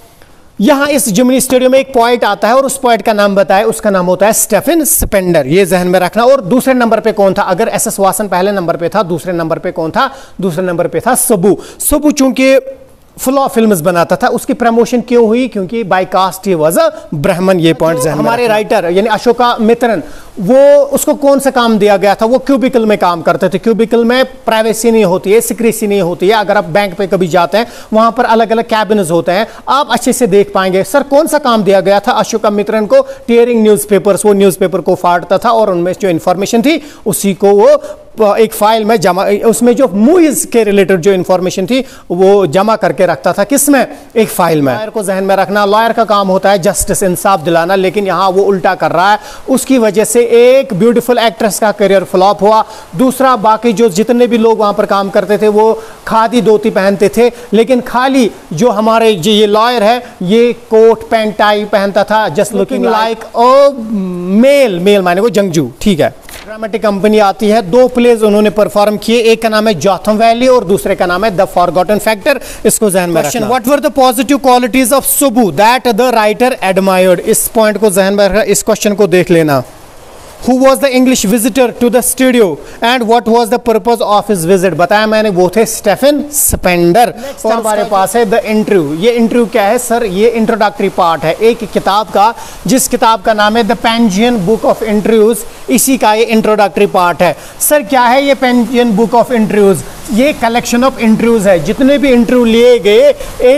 यहां इस जिमिनी स्टूडियो में एक पॉइंट आता है और उस पॉइंट का नाम बताए, उसका नाम होता है स्टेफन स्पेंडर, ये जहन में रखना। और दूसरे नंबर पे कौन था? अगर एसएस वासन पहले नंबर पे था, दूसरे नंबर पे कौन था? दूसरे नंबर पे था सबू। सबू चूंकि फ्लॉ फिल्म्स बनाता था, उसकी प्रमोशन क्यों हुई? क्योंकि by caste he was a Brahmin. ये पॉइंट जहन में हमारे राइटर यानी अशोका मित्रन, वो उसको कौन सा काम दिया गया था? वो क्यूबिकल में काम करते थे। क्यूबिकल में प्राइवेसी नहीं होती है, सिक्रेसी नहीं होती है। अगर आप बैंक पे कभी जाते हैं, वहां पर अलग अलग कैबिनेट्स होते हैं, आप अच्छे से देख पाएंगे। सर कौन सा काम दिया गया था अशोका मित्रन को? टीयरिंग न्यूज़पेपर्स, वो न्यूज़पेपर को फाड़ता था और उनमें जो इंफॉर्मेशन थी उसी को वो एक फाइल में जमा, उसमें जो मूवीज के रिलेटेड जो इंफॉर्मेशन थी वो जमा करके रखता था। किसमें? एक फाइल में। लॉयर को जहन में रखना, लॉयर का काम होता है जस्टिस, इंसाफ दिलाना, लेकिन यहां वो उल्टा कर रहा है। उसकी वजह से एक ब्यूटीफुल एक्ट्रेस का करियर फ्लॉप हुआ। दूसरा, बाकी जो जितने भी लोग वहां पर काम करते थे वो खादी धोती पहनते थे, लेकिन खाली जो हमारे जो ये लॉयर है ये कोट पैंट टाई पहनता था, just looking like male. Male माने वो जंगजू। ठीक है। ड्रामेटिक कंपनी आती है, 2 प्लेज उन्होंने परफॉर्म किए, एक का नाम है जॉथम वैली और दूसरे का नाम है द फॉरगॉटन फैक्टर। इसको ध्यान में रखना। What were the positive qualities of Subbu that the writer admired? इस पॉइंट को ध्यान में रखना, इस क्वेश्चन को देख लेना। Who was the English visitor to the studio and what was the purpose of his visit? बताया मैंने, वो थे स्टेफन स्पेंडर। और हमारे पास है द इंटरव्यू। ये इंटरव्यू क्या है सर? ये इंट्रोडक्टरी पार्ट है एक किताब का, जिस किताब का नाम है the Penguin book of interviews. इसी का ये इंट्रोडक्टरी पार्ट है। सर क्या है ये पेंजियन बुक ऑफ इंटरव्यूज? ये कलेक्शन ऑफ इंटरव्यूज है, जितने भी इंटरव्यू लिए गए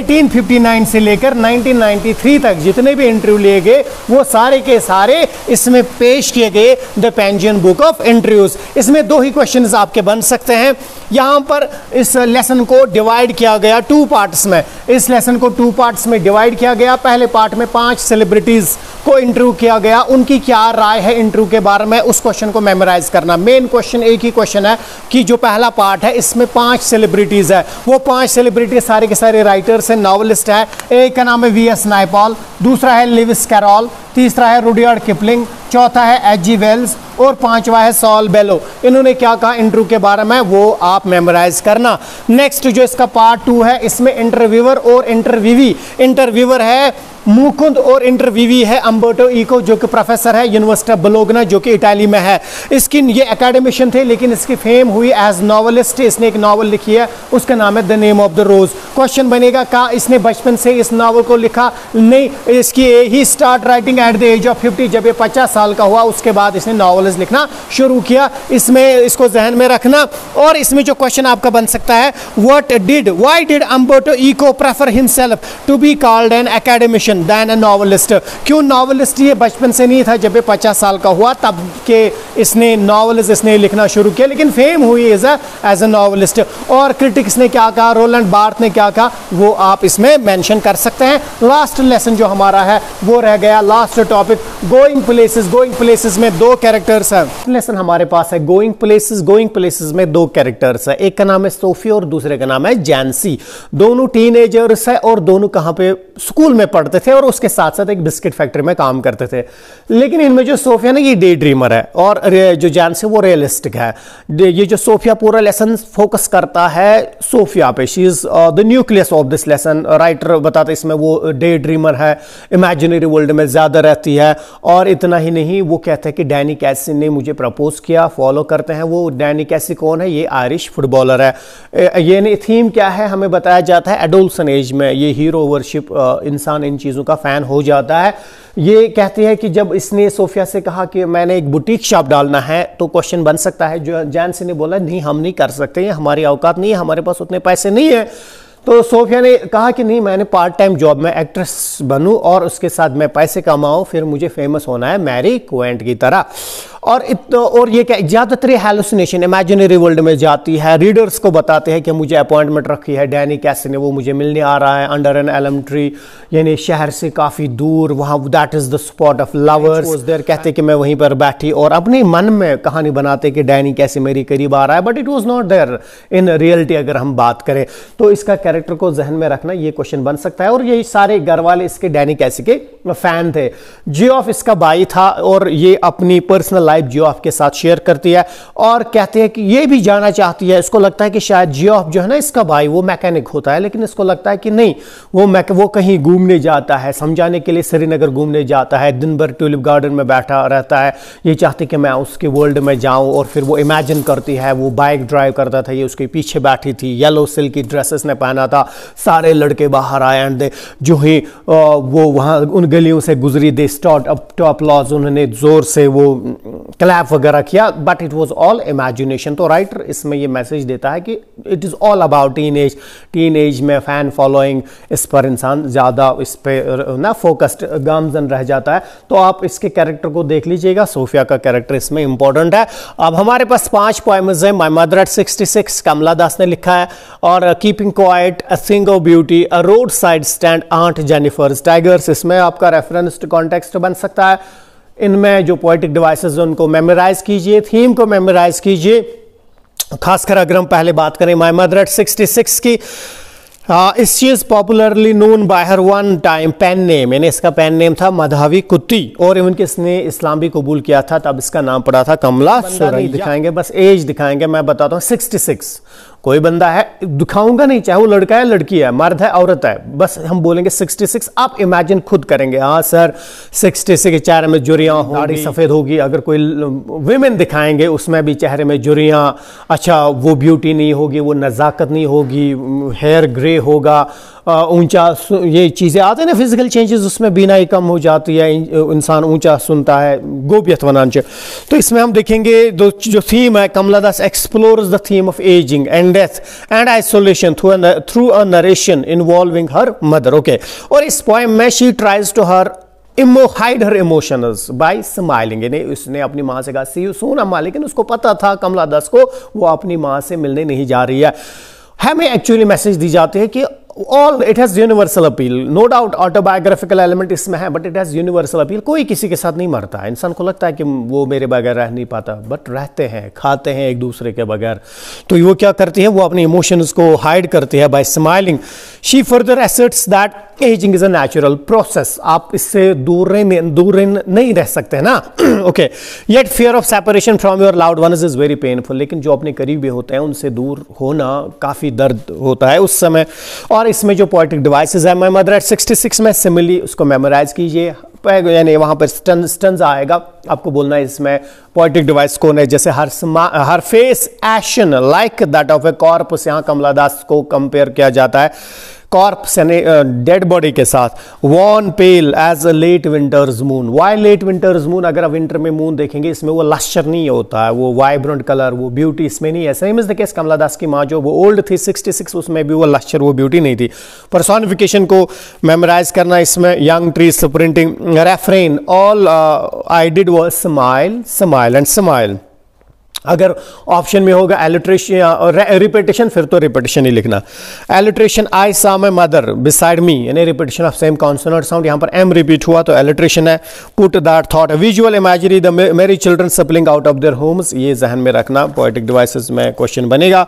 1859 से लेकर 1993 तक जितने भी इंटरव्यू लिए गए वो सारे के सारे इसमें पेश किए गए the Penguin book of interviews. इसमें 2 ही क्वेश्चंस आपके बन सकते हैं। यहां पर इस लेसन को डिवाइड किया गया 2 पार्ट्स में। इस लेसन को 2 पार्ट्स में डिवाइड किया गया। पहले पार्ट में 5 सेलिब्रिटीज को इंटरव्यू किया गया, उनकी क्या राय है इंटरव्यू के बारे में, उस क्वेश्चन को मेमोराइज करना। मेन क्वेश्चन एक ही क्वेश्चन है कि जो पहला पार्ट है इसमें 5 सेलिब्रिटीज है, वो 5 सेलिब्रिटी सारे के सारे राइटर्स हैं, नॉवलिस्ट है। एक का नाम है वी.एस. नायपॉल, दूसरा है लेविस कैरोल, तीसरा है रुडयार्ड किपलिंग, चौथा है एच.जी. वेल्स और 5वां है सॉल बेलो। इन्होंने क्या कहा इंटरव्यू के बारे में वो आप मेमोराइज करना। नेक्स्ट जो इसका पार्ट 2 है इसमें इंटरव्यूअर और इंटरव्यूवी। इंटरव्यूअर है मुकुंद और इंटरव्यूवी है अम्बर्टो इको जो कि प्रोफेसर है यूनिवर्सिटी ऑफ बोलोग्ना जो कि इटाली में है। इसकी ये एकेडमिशियन थे लेकिन इसकी फेम हुई एज नॉवलिस्ट। इसने एक नॉवल लिखी है, उसका नाम है the name of the rose. Question बनेगा का इसने बचपन से इस नॉवल को लिखा? नहीं, इसकी ही start writing at the age of 50। जब ये 50 साल का हुआ उसके बाद इसने नॉवल्स लिखना शुरू किया। इसमें इसको जहन में रखना। और इसमें जो क्वेश्चन आपका बन सकता है why did Umberto Eco prefer himself to be called an academician than a novelist? क्यों नॉवलिस्ट? ये बचपन से नहीं था, जब ये 50 साल का हुआ तब के इसने नॉवेल्स इसने लिखना शुरू किया, लेकिन फेम हुई एज अ नॉवलिस्ट। और क्रिटिक्स ने क्या कहा, रोलैंड बार्थ ने क्या कहा, वो आप इसमें मेंशन कर सकते हैं। लास्ट लेसन जो हमारा है वो रह गया, last topic going places. Going places में 2 कैरेक्टर्स हैं। लेसन हमारे पास है गोइंग प्लेसेस। गोइंग प्लेसेस में 2 कैरेक्टर्स है, एक का नाम है सोफिया और दूसरे का नाम है जैंसी। दोनों टीनेजर्स है और दोनों कहाँ पे स्कूल में पढ़ते थे और उसके साथ साथ एक बिस्किट फैक्ट्री में काम करते थे। लेकिन इनमें जो सोफिया ना ये डे ड्रीमर है और जो जैंसी वो रियलिस्टिक है। ये जो सोफिया पूरा लेसन फोकस करता है सोफिया पे, she is the nucleus of this lesson. Writer बताते इसमें वो डे ड्रीमर है, इमेजिनरी वर्ल्ड में ज्यादा रहती है। और इतना ही नहीं, वो कहते हैं कि डैनी कैसी ने मुझे प्रपोज किया, फॉलो करते हैं। वो डैनी कैसी कौन है? ये आयरिश फुटबॉलर है। ये थीम क्या है हमें बताया जाता है, एडोल्सन एज में ये हीरो वर्शिप, इंसान इन चीज़ों का फ़ैन हो जाता है। ये कहती है कि जब इसने सोफिया से कहा कि मैंने एक बुटीक शॉप डालना है तो क्वेश्चन बन सकता है, जो जैंसी ने बोला नहीं हम नहीं कर सकते, ये हमारी औकात नहीं है, हमारे पास उतने पैसे नहीं है। तो सोफिया ने कहा कि नहीं, मैंने पार्ट टाइम जॉब में एक्ट्रेस बनूं और उसके साथ मैं पैसे कमाऊं, फिर मुझे फेमस होना है मैरी क्वेंट की तरह। और ये क्या ज़्यादातर हेलुसिनेशन इमेजिनरी वर्ल्ड में जाती है। रीडर्स को बताते हैं कि मुझे अपॉइंटमेंट रखी है डैनी कैसी ने, वो मुझे मिलने आ रहा है अंडर एन एलम ट्री, यानी शहर से काफ़ी दूर, वहाँ that is the spot of lovers there. कहते कि मैं वहीं पर बैठी और अपने मन में कहानी बनाते कि डैनी कैसे मेरी करीब आ रहा है, but it was not there in reality. अगर हम बात करें तो इसका कैरेक्टर को जहन में रखना, ये क्वेश्चन बन सकता है। और ये सारे घर वाले इसके डैनी कैसी के फैन थे। जियोफ इसका भाई था और ये अपनी पर्सनल लाइफ जियोफ के साथ शेयर करती है और कहते हैं कि ये भी जानना चाहती है, इसको लगता है कि शायद जियोफ जो है ना इसका भाई वो मैकेनिक होता है, लेकिन इसको लगता है कि नहीं, वो कहीं घूमने जाता है, समझाने के लिए श्रीनगर घूमने जाता है, दिन भर ट्यूलिप गार्डन में बैठा रहता है। ये चाहती कि मैं उसके वर्ल्ड में जाऊं और फिर वो इमेजिन करती है, वो बाइक ड्राइव करता था, ये उसके पीछे बैठी थी, येलो सिल्क की ड्रेसेस ने पहना था, सारे लड़के बाहर आए एंड जो ही वो वहाँ उन गलियों से गुजरी, they start up to applause, उन्होंने जोर से वो क्लैप वगैरह किया, but it was all imagination. तो राइटर इसमें ये मैसेज देता है कि it is all about teen age में फैन फॉलोइंग, इस पर इंसान ज़्यादा इस पर ना फोकस्ड गामजन रह जाता है। तो आप इसके कैरेक्टर को देख लीजिएगा, सोफिया का कैरेक्टर इसमें इंपॉर्टेंट है। अब हमारे पास 5 पोएम्स हैं। My mother at 66 Kamala Das ने लिखा है, और keeping quiet, a thing of beauty, a road side stand, aunt Jennifer's tigers, इसमें आपका रेफरेंस टू कॉन्टेक्स्ट बन सकता है। इनमें जो पोएटिक डिवाइसेस उनको मेमोराइज कीजिए, थीम को मेमोराइज कीजिए। खासकर अगर हम पहले बात करें माय मदर एट 66 की, she is popularly known by her one time pen name, यानी इसका पेन नेम था मधावी कुत्ती, और इवन कि इसने इस्लाम भी कबूल किया था, तब इसका नाम पड़ा था कमला सुरैया। दिखाएंगे, बस एज दिखाएंगे, मैं बताता हूँ 66। कोई बंदा है, दिखाऊंगा नहीं, चाहे वो लड़का है लड़की है, मर्द है औरत है, बस हम बोलेंगे 66। आप इमेजिन खुद करेंगे, हाँ सर 66 के चेहरे में जुरियां होंगी, दाढ़ी सफेद होगी। अगर कोई विमेन दिखाएंगे उसमें भी चेहरे में जुरियां, अच्छा वो ब्यूटी नहीं होगी, वो नज़ाकत नहीं होगी, हेयर ग्रे होगा, ऊंचा, ये चीज़ें आते हैं ना फिजिकल चेंजेस, उसमें बीनाई कम हो जाती है, इंसान ऊंचा सुनता है, गोपियत वनांच। तो इसमें हम देखेंगे जो थीम है, Kamala Das explores the theme of ageing and death and isolation through a narration involving her mother. Okay, और इस पोएम में she tries to hide her emotions by smiling, यानी उसने अपनी माँ से कहा सी यू सून अम्मा, लेकिन उसको पता था कमला दास को वो अपनी माँ से मिलने नहीं जा रही है। हमें एक्चुअली मैसेज दी जाती है कि all it has universal appeal, no doubt autobiographical element इसमें है, but it has universal appeal. कोई किसी के साथ नहीं मरता है, इंसान को लगता है कि वो मेरे बगैर रह नहीं पाता, बट रहते हैं, खाते हैं एक दूसरे के बगैर। तो वो क्या करती है, वो अपने इमोशंस को हाइड करती है by smiling. She further asserts that ageing is a natural process, आप इससे दूर नहीं रह सकते ना। Okay, yet fear of separation from your loved ones is very painful, लेकिन जो अपने करीबी होते हैं उनसे दूर होना काफ़ी दर्द होता है उस समय। और इसमें जो पोएटिक डिवाइसेस है, माय मदर एट 66 में सिमिली उसको मेमोराइज कीजिए, यानी वहां पर स्टन्स आएगा, आपको बोलना है इसमें पोएटिक डिवाइस कौन है। जैसे her face ashen like that of a corpse, यहाँ कमला दास को कंपेयर किया जाता है कॉर्प्स यानी डेड बॉडी के साथ। Wan pale as a late winter's moon, why late winter's moon, अगर आप विंटर में मून देखेंगे इसमें वो लश्चर नहीं होता है, वो वाइब्रेंट कलर, वो ब्यूटी इसमें नहीं है। Same is the case Kamala Das की माँ जो वो ओल्ड थी 66, उसमें भी वो लश्चर, वो ब्यूटी नहीं थी। पर्सोनिफिकेशन को मेमोराइज करना, इसमें young tree sprinting, refrain all I did was smile smile and smile. अगर ऑप्शन में होगा एलिट्रेशन और रिपीटेशन, फिर तो रिपीटेशन ही लिखना। एलिट्रेशन, आई सा माय मदर बिसाइड मी, यानी repetition of same consonant sound, यहाँ पर एम रिपीट हुआ तो एलिट्रेशन है। Put that thought visual imagery the merry children spilling out of their homes, ये जहन में रखना, पोएटिक डिवाइसेस में क्वेश्चन बनेगा।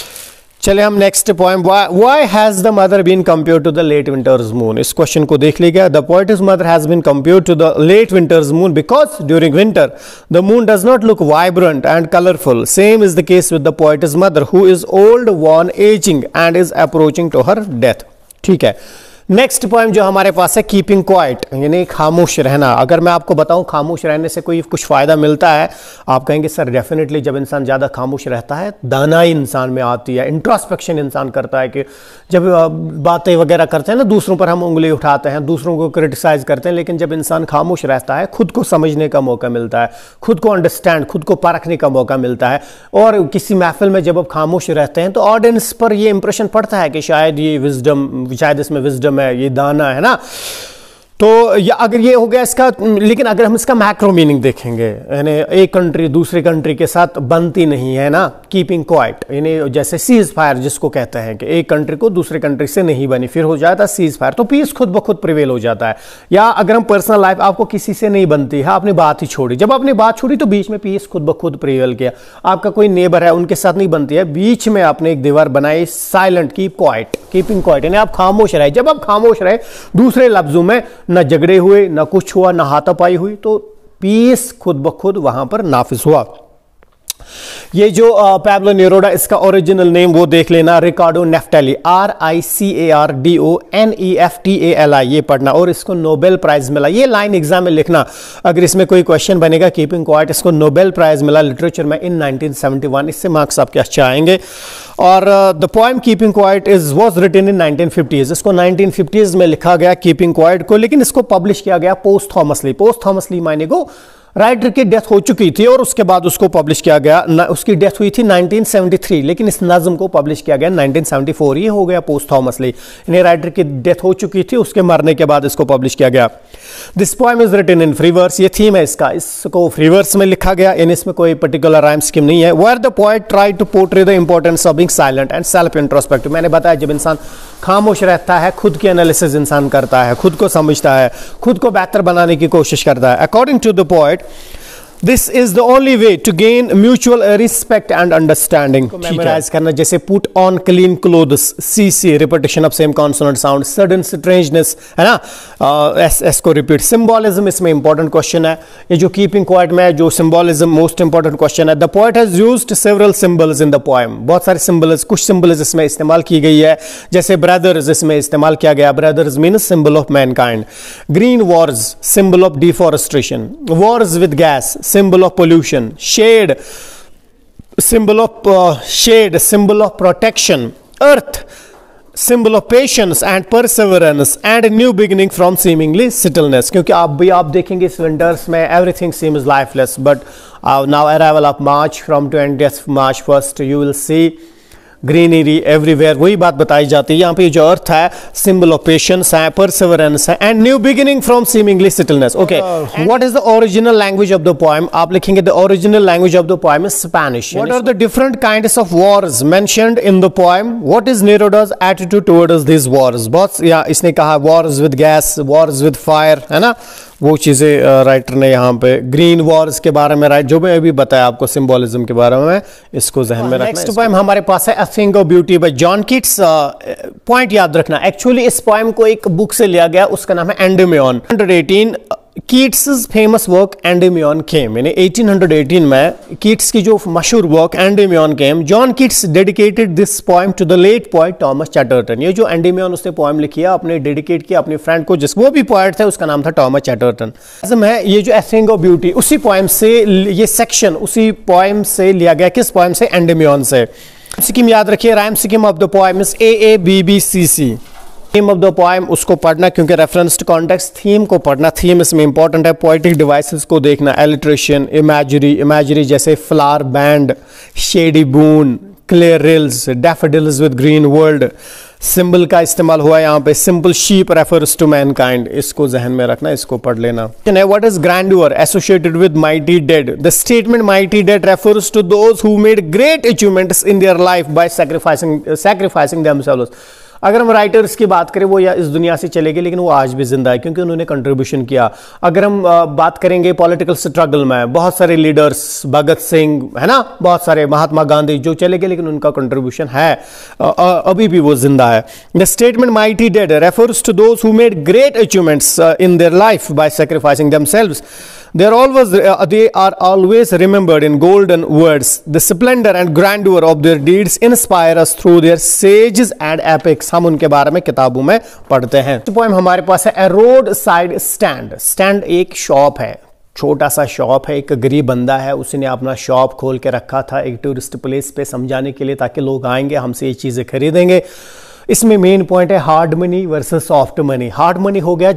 चले हम next poem, why has the mother been compared to the late winter's moon, इस क्वेश्चन को देख लीजिएगा। The poet's mother has been compared to the late winter's moon because during winter the moon does not look vibrant and colourful. Same is the case with the poet's mother who is old, wan, ageing and is approaching to her death. ठीक है, next poem जो हमारे पास है, keeping quiet, यानी खामोश रहना। अगर मैं आपको बताऊं खामोश रहने से कोई कुछ फायदा मिलता है, आप कहेंगे सर डेफिनेटली, जब इंसान ज़्यादा खामोश रहता है दानाई इंसान में आती है, इंट्रोस्पेक्शन इंसान करता है कि जब बातें वगैरह करते हैं ना, दूसरों पर हम उंगली उठाते हैं, दूसरों को क्रिटिसाइज करते हैं, लेकिन जब इंसान खामोश रहता है खुद को समझने का मौका मिलता है, खुद को अंडरस्टैंड, खुद को परखने का मौका मिलता है। और किसी महफिल में जब आप खामोश रहते हैं तो ऑडियंस पर ये इंप्रेशन पड़ता है कि शायद ये विजडम, शायद इसमें विजडम है, ये दाना है ना। तो अगर ये हो गया इसका, लेकिन अगर हम इसका मैक्रो मीनिंग देखेंगे, यानी एक कंट्री दूसरी कंट्री के साथ बनती नहीं है ना, कीपिंग क्वाइट, यानी जैसे सीज फायर जिसको कहते हैं कि एक कंट्री को दूसरे कंट्री से नहीं बनी, फिर हो जाता है सीज फायर, तो पीस खुद ब खुद प्रिवेल हो जाता है। या अगर हम पर्सनल लाइफ, आपको किसी से नहीं बनती है, आपने बात ही छोड़ी, जब आपने बात छोड़ी तो बीच में पीस खुद ब खुद प्रिवेल किया। आपका कोई नेबर है, उनके साथ नहीं बनती है, बीच में आपने एक दीवार बनाई, silent, keep quiet, keeping quiet, यानी आप खामोश रहे। जब आप खामोश रहे, दूसरे लफ्जों में न झगड़े हुए, न कुछ हुआ, न हाथापाई हुई, तो पीस खुद ब खुद वहां पर नाफिज हुआ। ये जो पैब्लो नेरुदा, इसका ओरिजिनल नेम वो देख लेना, रिकार्डो नेफ्टेली, RICARDONEFTALI, ये पढ़ना, और इसको नोबेल प्राइज मिला। ये लाइन एग्जाम में लिखना, अगर इसमें कोई क्वेश्चन बनेगा, कीपिंग क्वाइट, इसको नोबेल प्राइज मिला लिटरेचर में इन 1971, इससे मार्क्स आपके अच्छे आएंगे। और the poem keeping quiet was written in 1950s, इसको 1950s में लिखा गया कीपिंग क्वाइट को, लेकिन इसको पब्लिश किया गया पोस्टथॉमसली मायने को राइटर की डेथ हो चुकी थी और उसके बाद उसको पब्लिश किया गया। उसकी डेथ हुई थी 1973, लेकिन इस नज़म को पब्लिश किया गया 1974, ये हो गया पोस्टथॉमसली, यानी राइटर की डेथ हो चुकी थी, उसके मरने के बाद इसको पब्लिश किया गया। This poem is written in free verse, ये थीम है इसका, इसको फ्री वर्स में लिखा गया, यानी इसमें कोई पर्टिकुलर राइम स्कीम नहीं है। Where the poet try to portray the importance of being silent and self introspective, मैंने बताया जब इंसान खामोश रहता है, खुद की एनालिसिस इंसान करता है, खुद को समझता है, खुद को बेहतर बनाने की कोशिश करता है। According to the poet, this is the only way to gain mutual respect and understanding. Memorise करना, जैसे put on clean clothes, C repetition of same consonant sound, sudden strangeness, है ना, एस को रिपीट। सिंबॉलिज्म इसमें इंपॉर्टेंट क्वेश्चन है, ये जो कीपिंग क्वाइट में जो सिंबॉलिज्म मोस्ट इंपॉर्टेंट क्वेश्चन है। The poet has used several symbols in the poem, बहुत सारे सिंबल्स, कुछ सिंबल्स इसमें इस्तेमाल की गई है, जैसे ब्रदर्स इसमें इस्तेमाल किया गया, brothers means symbol of mankind. Green wars symbol of deforestation, wars with gas symbol of pollution, shade symbol of protection, earth symbol of patience and perseverance, and a new beginning from seemingly stillness। क्योंकि आप देखेंगे इस winters में everything seems lifeless, but now arrival of March, from 20th March 1st you will see greenery everywhere, वही बात बताई जाती है। यहाँ पे जो अर्थ है सिंबल ऑफ पेशेंस है, परसेवरेंस है, and new beginning from seemingly stillness. Okay, what is the original language of the poem? आप लिखेंगे the original language of the poem is Spanish. What are the different kinds of wars mentioned in the poem? What is Neruda's attitude towards this wars? बहुत या इसने कहा wars with gas, wars with fire, है ना, वो चीज़ें writer ने यहाँ पे ग्रीन वॉर्स के बारे में राइट, जो मैं अभी बताया आपको सिंबॉलिज्म के बारे में, इसको जहन में रखना। नेक्स्ट पोएम हमारे पास है a thing of beauty by John Keats. Point याद रखना, एक्चुअली इस पोएम को एक बुक से लिया गया, उसका नाम है Endymion. 1818 Keats famous work Endymion came, यानी 1818 में कीट्स की जो मशहूर work Endymion came. John Keats dedicated this poem to the late poet Thomas Chatterton. ये जो एंडेमियन उसने पोएम लिखी है अपने डेडिकेट किया अपने फ्रेंड को, जिस वो भी पोएट थे, उसका नाम था टॉमस चैटरटन। है ये जो ए थिंग ऑफ ब्यूटी, उसी पोएम से ये सेक्शन उसी पोएम से लिया गया। किस पोएम से? एंडेमियन से। स्कीम याद रखिए, rhyme scheme of the poem is AABBCC। Theme of the poem उसको पढ़ना, क्योंकि रेफरेंस टू कॉन्टेक्स्ट, थीम को पढ़ना, थीम इसमें इंपॉर्टेंट है। पोएटिक डिवाइसेस को देखना, एलिट्रेशन, इमेजरी जैसे flower band, shady boon, clear rills, daffodils with green world. Symbol का इस्तेमाल हुआ यहाँ पे, simple sheep refers to mankind, इसको जहन में रखना, इसको पढ़ लेना। What is grandeur associated with mighty dead? The statement mighty dead refers to those who made great achievements in their life by sacrificing themselves. अगर हम राइटर्स की बात करें, वो या इस दुनिया से चले गए, लेकिन वो आज भी जिंदा है क्योंकि उन्होंने कंट्रीब्यूशन किया। अगर हम बात करेंगे पॉलिटिकल स्ट्रगल में, बहुत सारे लीडर्स, भगत सिंह, है ना, बहुत सारे, महात्मा गांधी, जो चले गए लेकिन उनका कंट्रीब्यूशन है, अभी भी वो जिंदा है। The statement mighty dead refers to those who made great achievements in their life by sacrificing themselves. They are always remembered in golden words. The splendor and grandeur of their deeds inspire us through their sages and epics. हम उनके बारे में किताबों में पढ़ते हैं। Poem हमारे पास है A Road Side Stand। Stand एक शॉप है, छोटा सा शॉप है, एक गरीब बंदा है, उसने अपना शॉप खोल के रखा था एक टूरिस्ट प्लेस पे समझाने के लिए, ताकि लोग आएंगे हमसे ये चीज़ें खरीदेंगे। इसमें मेन पॉइंट है hard money versus soft money. Hard money हो गया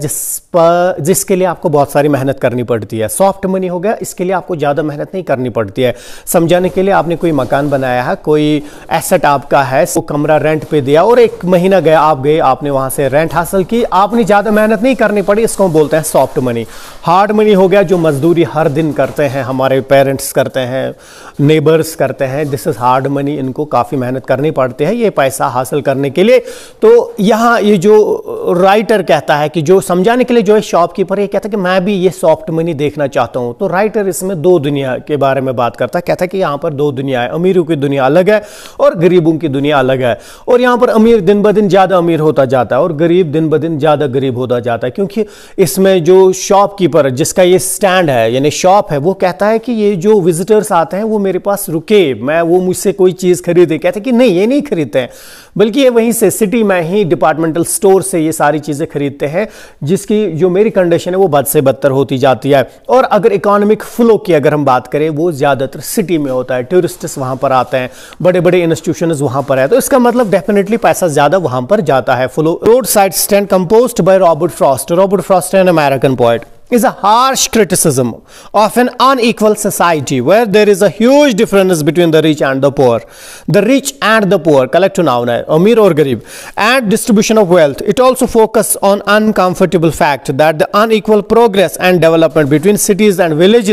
जिसके लिए आपको बहुत सारी मेहनत करनी पड़ती है। सॉफ्ट मनी हो गया इसके लिए आपको ज़्यादा मेहनत नहीं करनी पड़ती है। समझाने के लिए आपने कोई मकान बनाया है, कोई एसेट आपका है, वो कमरा रेंट पे दिया और एक महीना गया, आप गए, आपने वहाँ से रेंट हासिल की, आपने ज़्यादा मेहनत नहीं करनी पड़ी, इसको बोलते हैं सॉफ्ट मनी। हार्ड मनी हो गया जो मजदूरी हर दिन करते हैं, हमारे पेरेंट्स करते हैं, नेबर्स करते हैं, दिस इज़ हार्ड मनी, इनको काफ़ी मेहनत करनी पड़ती है ये पैसा हासिल करने के लिए। तो यहाँ ये जो राइटर कहता है कि जो समझाने के लिए जो है शॉपकीपर, ये कहता है कि मैं भी ये सॉफ्ट मनी देखना चाहता हूँ। तो राइटर इसमें दो दुनिया के बारे में बात करता है, कहता है कि यहाँ पर दो दुनिया है, अमीरों की दुनिया अलग है और गरीबों की दुनिया अलग है। और यहाँ पर अमीर दिन ब दिन ज़्यादा अमीर होता जाता है और गरीब दिन ब दिन ज़्यादा गरीब होता जाता है, क्योंकि इसमें जो शॉपकीपर जिसका ये स्टैंड है यानी शॉप है, वो कहता है कि ये जो विजिटर्स आते हैं वो मेरे पास रुके, वो मुझसे कोई चीज़ खरीदे, कहते हैं कि नहीं ये नहीं खरीदते हैं, बल्कि ये वहीं से सिटी में ही डिपार्टमेंटल स्टोर से ये सारी चीज़ें खरीदते हैं, जिसकी जो मेरी कंडीशन है वो बद से बदतर होती जाती है। और अगर इकोनॉमिक फ्लो की अगर हम बात करें, वो ज़्यादातर सिटी में होता है, टूरिस्ट्स वहाँ पर आते हैं, बड़े बड़े इंस्टीट्यूशंस वहाँ पर है, तो इसका मतलब डेफिनेटली पैसा ज़्यादा वहाँ पर जाता है। Flow road side stand composed by Robert Frost. Robert Frost an American poet is a harsh criticism of an unequal society where there is a huge difference between the rich and the poor. The rich and the poor, collective noun है, अमीर और गरीब, and distribution of wealth. It also focuses on uncomfortable fact that the unequal progress and development between cities and villages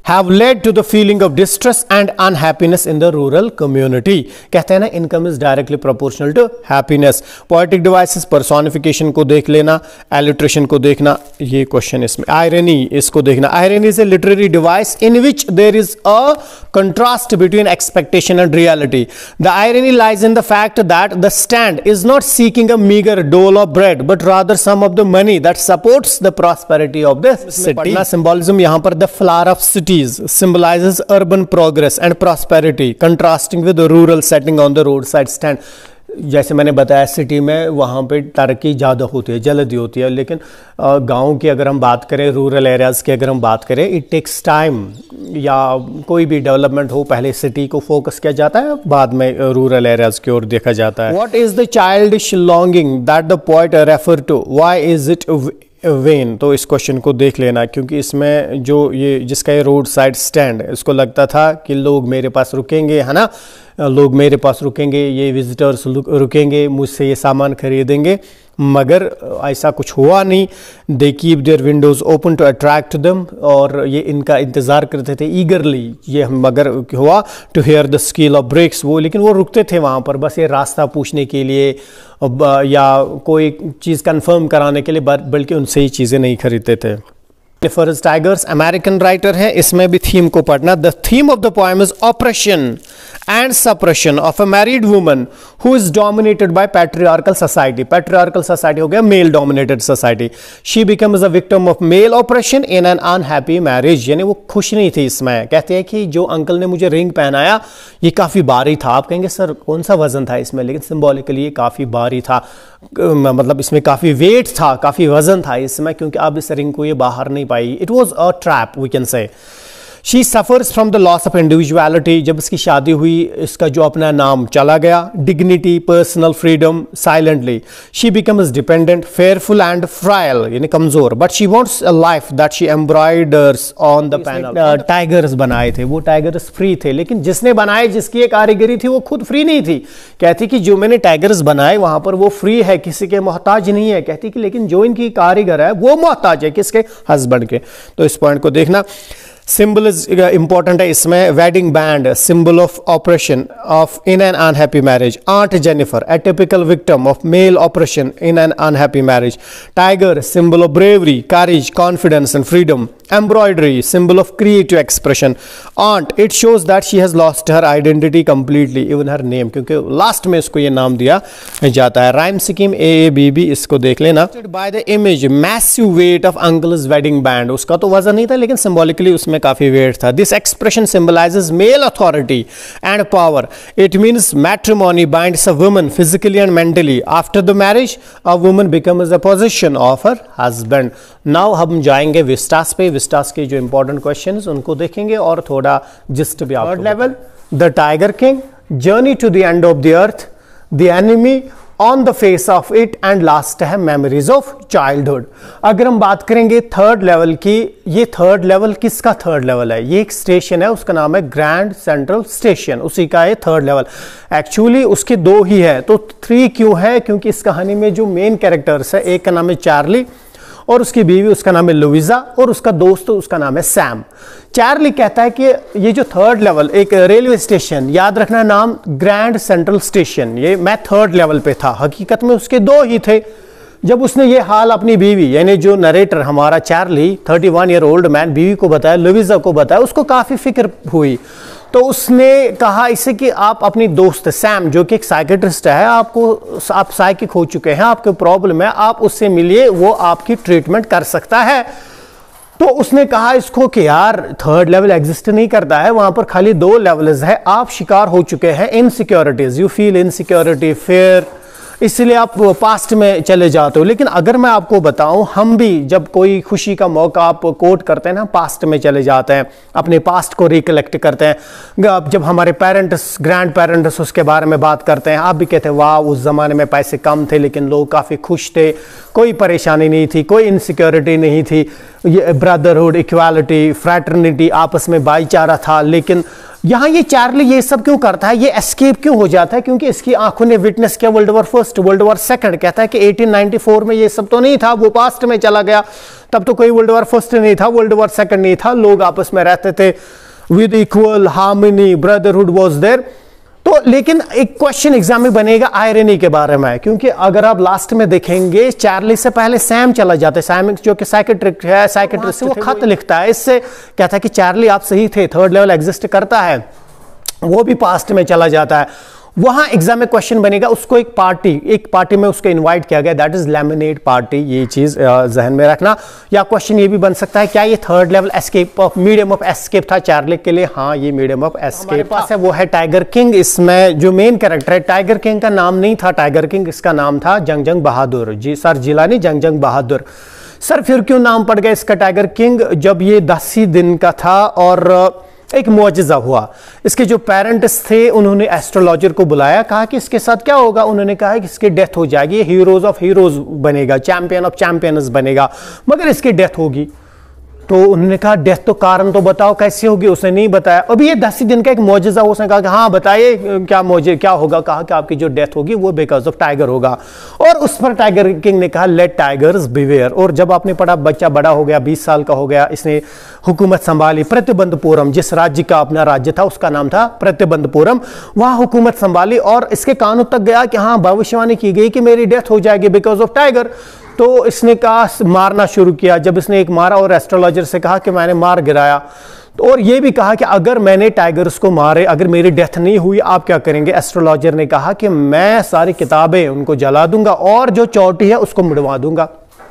have led to the feeling of distress and unhappiness in the rural community। कहते हैं ना income is directly proportional to happiness. Poetic devices, personification को देख लेना, alliteration को देखना, ये question इसमें, आयरनी इसको देखना। Irony is a literary device in which there is a contrast between expectation and reality. The irony lies in the fact that the stand is not seeking a meager dole of bread but rather some of the money that supports the prosperity of the city. Symbolism यहाँ पर the flower of cities symbolizes urban progress and prosperity, contrasting with the rural setting on the roadside stand. जैसे मैंने बताया city में वहाँ पे तरक्की ज़्यादा होती है, जल्दी होती है, लेकिन गांव की अगर हम बात करें, रूरल एरियाज़ की अगर हम बात करें, इट टेक्स टाइम। या कोई भी डेवलपमेंट हो पहले सिटी को फोकस किया जाता है, बाद में रूरल एरियाज़ की ओर देखा जाता है। What is the childish longing that the poet refer to, why is it vain? तो इस क्वेश्चन को देख लेना, क्योंकि इसमें जो ये जिसका ये रोड साइड स्टैंड, इसको लगता था कि लोग मेरे पास रुकेंगे, है ना, लोग मेरे पास रुकेंगे, ये विजिटर्स रुकेंगे, मुझसे ये सामान खरीदेंगे, मगर ऐसा कुछ हुआ नहीं। They keep their windows open to attract them, और ये इनका इंतज़ार करते थे ईगरली, ये मगर हुआ to hear the scale of brakes, वो लेकिन वो रुकते थे वहाँ पर बस ये रास्ता पूछने के लिए या कोई चीज़ कंफर्म कराने के लिए, बल्कि उनसे ही चीज़ें नहीं खरीदते थे। फॉरेस्ट टाइगर्स अमेरिकन राइटर है, इसमें भी थीम को पढ़ना। The theme of the poem is operation and suppression of a married woman who is dominated by patriarchal society. Patriarchal society हो गया male dominated society. She becomes a victim of male operation in an unhappy marriage, यानी वो खुश नहीं थी इसमें। कहते हैं कि जो अंकल ने मुझे रिंग पहनाया ये काफ़ी भारी था। आप कहेंगे सर कौन सा वजन था इसमें, लेकिन सिंबॉलिकली ये काफ़ी भारी था, मतलब इसमें काफ़ी वेट था, काफ़ी वजन था इसमें, क्योंकि अब इस रिंग को ये बाहर नहीं पाई। It was a trap we can say. She suffers from the loss of individuality, जब इसकी शादी हुई इसका जो अपना नाम चला गया। Dignity, personal freedom, silently she becomes dependent, fearful and frail, यानी कमज़ोर। But she wants a life that she embroiders on the panel. Tigers बनाए थे, वो टाइगर्स फ्री थे, लेकिन जिसने बनाए, जिसकी एक कारीगरी थी, वो खुद फ्री नहीं थी। कहती कि जो मैंने टाइगर्स बनाए वहाँ पर वो फ्री है, किसी के मोहताज नहीं है। कहती कि लेकिन जो इनकी कारीगर है वो मोहताज है, किसके? हस्बैंड के। तो इस पॉइंट को देखना। सिंबल इंपॉर्टेंट है इसमें। Wedding band, symbol of operation of in an unhappy marriage. Aunt Jennifer, a typical victim of male operation in an unhappy marriage. Tiger, symbol of bravery, courage, confidence and freedom. Embroidery, symbol of creative expression. Aunt, it shows that she has lost her identity completely, even her name, क्योंकि last में इसको ये नाम दिया जाता है। Rhyme scheme AABB, इसको देख लेना। By the image, massive weight of uncle's wedding band, उसका तो वजन नहीं था लेकिन सिंबॉलिकली उसमें काफी वेट था। This expression symbolises male authority and power. It means matrimony binds a woman physically and mentally. After the marriage a woman becomes the position of her husband. Now हम जाएंगे विस्टास पे। Vistas के जो important questions उनको देखेंगे और थोड़ा gist भी। Third level, the tiger king, journey to the end of the earth, the enemy on the face of it, and last है मेमोरीज ऑफ चाइल्डहुड। अगर हम बात करेंगे थर्ड लेवल की, ये थर्ड लेवल किसका थर्ड लेवल है? ये एक स्टेशन है, उसका नाम है ग्रैंड सेंट्रल स्टेशन, उसी का है थर्ड लेवल। एक्चुअली उसके दो ही है, तो 3 क्यों है? क्योंकि इस कहानी में जो मेन कैरेक्टर्स है, एक का नाम है चार्ली और उसकी बीवी उसका नाम है लुइजा, और उसका दोस्त उसका नाम है सैम। चार्ली कहता है कि ये जो थर्ड लेवल एक रेलवे स्टेशन, याद रखना नाम ग्रैंड सेंट्रल स्टेशन, ये मैं थर्ड लेवल पे था। हकीकत में उसके 2 ही थे। जब उसने ये हाल अपनी बीवी, यानी जो नरेटर हमारा चार्ली 31 ईयर ओल्ड मैन, बीवी को बताया, लुइजा को बताया, उसको काफ़ी फिक्र हुई। तो उसने कहा इसे कि आप अपनी दोस्त सैम, जो कि एक साइकेट्रिस्ट है, आप साइकिक हो चुके हैं, आपको प्रॉब्लम है, आप उससे मिलिए, वो आपकी ट्रीटमेंट कर सकता है। तो उसने कहा इसको कि यार थर्ड लेवल एग्जिस्ट नहीं करता है, वहां पर खाली 2 लेवल्स है। आप शिकार हो चुके हैं insecurities, you feel insecurity, fear, इसलिए आप पास्ट में चले जाते हो। लेकिन अगर मैं आपको बताऊं, हम भी जब कोई खुशी का मौका आप कोट करते हैं ना, पास्ट में चले जाते हैं, अपने पास्ट को रिकलेक्ट करते हैं। जब हमारे पेरेंट्स, ग्रैंड पेरेंट्स उसके बारे में बात करते हैं, आप भी कहते हैं वाह उस ज़माने में पैसे कम थे लेकिन लोग काफ़ी खुश थे, कोई परेशानी नहीं थी, कोई इनसिक्योरिटी नहीं थी, ये ब्रदरहुड, इक्वालिटी, फ्रैटर्निटी, आपस में भाईचारा था। लेकिन यहां ये चार्ली ये सब क्यों करता है, ये एस्केप क्यों हो जाता है, क्योंकि इसकी आंखों ने विटनेस किया world war first, world war second. कहता है कि 1894 में ये सब तो नहीं था, वो पास्ट में चला गया, तब तो कोई वर्ल्ड वॉर फर्स्ट नहीं था, वर्ल्ड वॉर सेकंड नहीं था, लोग आपस में रहते थे with equal harmony, brotherhood was there. तो लेकिन एक क्वेश्चन एग्जाम में बनेगा आयरनी के बारे में, क्योंकि अगर आप लास्ट में देखेंगे चार्ली से पहले सैम चला जाता है, सैम जो कि साइकेट्रिस्ट है, साइकेट्रिस्ट वो खत लिखता है, इससे कहता है कि चार्ली आप सही थे, थर्ड लेवल एग्जिस्ट करता है, वो भी पास्ट में चला जाता है। वहां एग्जाम में क्वेश्चन बनेगा, उसको एक पार्टी में उसको इनवाइट किया गया, दैट इज लेमिनेट पार्टी, ये चीज जहन में रखना। या क्वेश्चन ये भी बन सकता है, क्या ये third level escape of medium of escape था चार्ली के लिए? हाँ, ये मीडियम ऑफ एस्केप पास है, वो है टाइगर किंग। इसमें जो मेन कैरेक्टर है, टाइगर किंग का नाम नहीं था टाइगर किंग, इसका नाम था जंग बहादुर जी, सर जिलानी जंग बहादुर। सर फिर क्यों नाम पड़ गया इसका टाइगर किंग? जब ये 10 ही दिन का था और एक मुआजिजा हुआ, इसके जो पेरेंट्स थे उन्होंने एस्ट्रोलॉजर को बुलाया, कहा कि इसके साथ क्या होगा? उन्होंने कहा कि इसकी डेथ हो जाएगी, हीरोज ऑफ हीरोज बनेगा, चैंपियन ऑफ चैंपियंस बनेगा, मगर इसकी डेथ होगी। तो उन्होंने कहा डेथ तो कारण तो बताओ कैसे होगी, उसने नहीं बताया। अभी ये 10 दिन का एक मौजज़ा, उसने कहा कि हाँ बताइए क्या होगा? कहा कि आपकी जो डेथ होगी वो बिकॉज ऑफ टाइगर होगा। और उस पर टाइगर किंग ने कहा लेट टाइगर्स बिवेयर। और जब आपने पढ़ा, बच्चा बड़ा हो गया, 20 साल का हो गया, इसने हुकूमत संभाली, प्रतिबंधपुरम जिस राज्य का अपना राज्य था उसका नाम था प्रतिबंधपुरम, वहां हुकूमत संभाली और इसके कानों तक गया कि हाँ भविष्यवाणी की गई कि मेरी डेथ हो जाएगी बिकॉज ऑफ टाइगर। तो इसने कहा, मारना शुरू किया। जब इसने एक मारा और एस्ट्रोलॉजर से कहा कि मैंने मार गिराया, तो और ये भी कहा कि अगर मैंने टाइगर्स को मारे, अगर मेरी डेथ नहीं हुई आप क्या करेंगे? एस्ट्रोलॉजर ने कहा कि मैं सारी किताबें उनको जला दूंगा और जो चौटी है उसको मुड़वा दूंगा।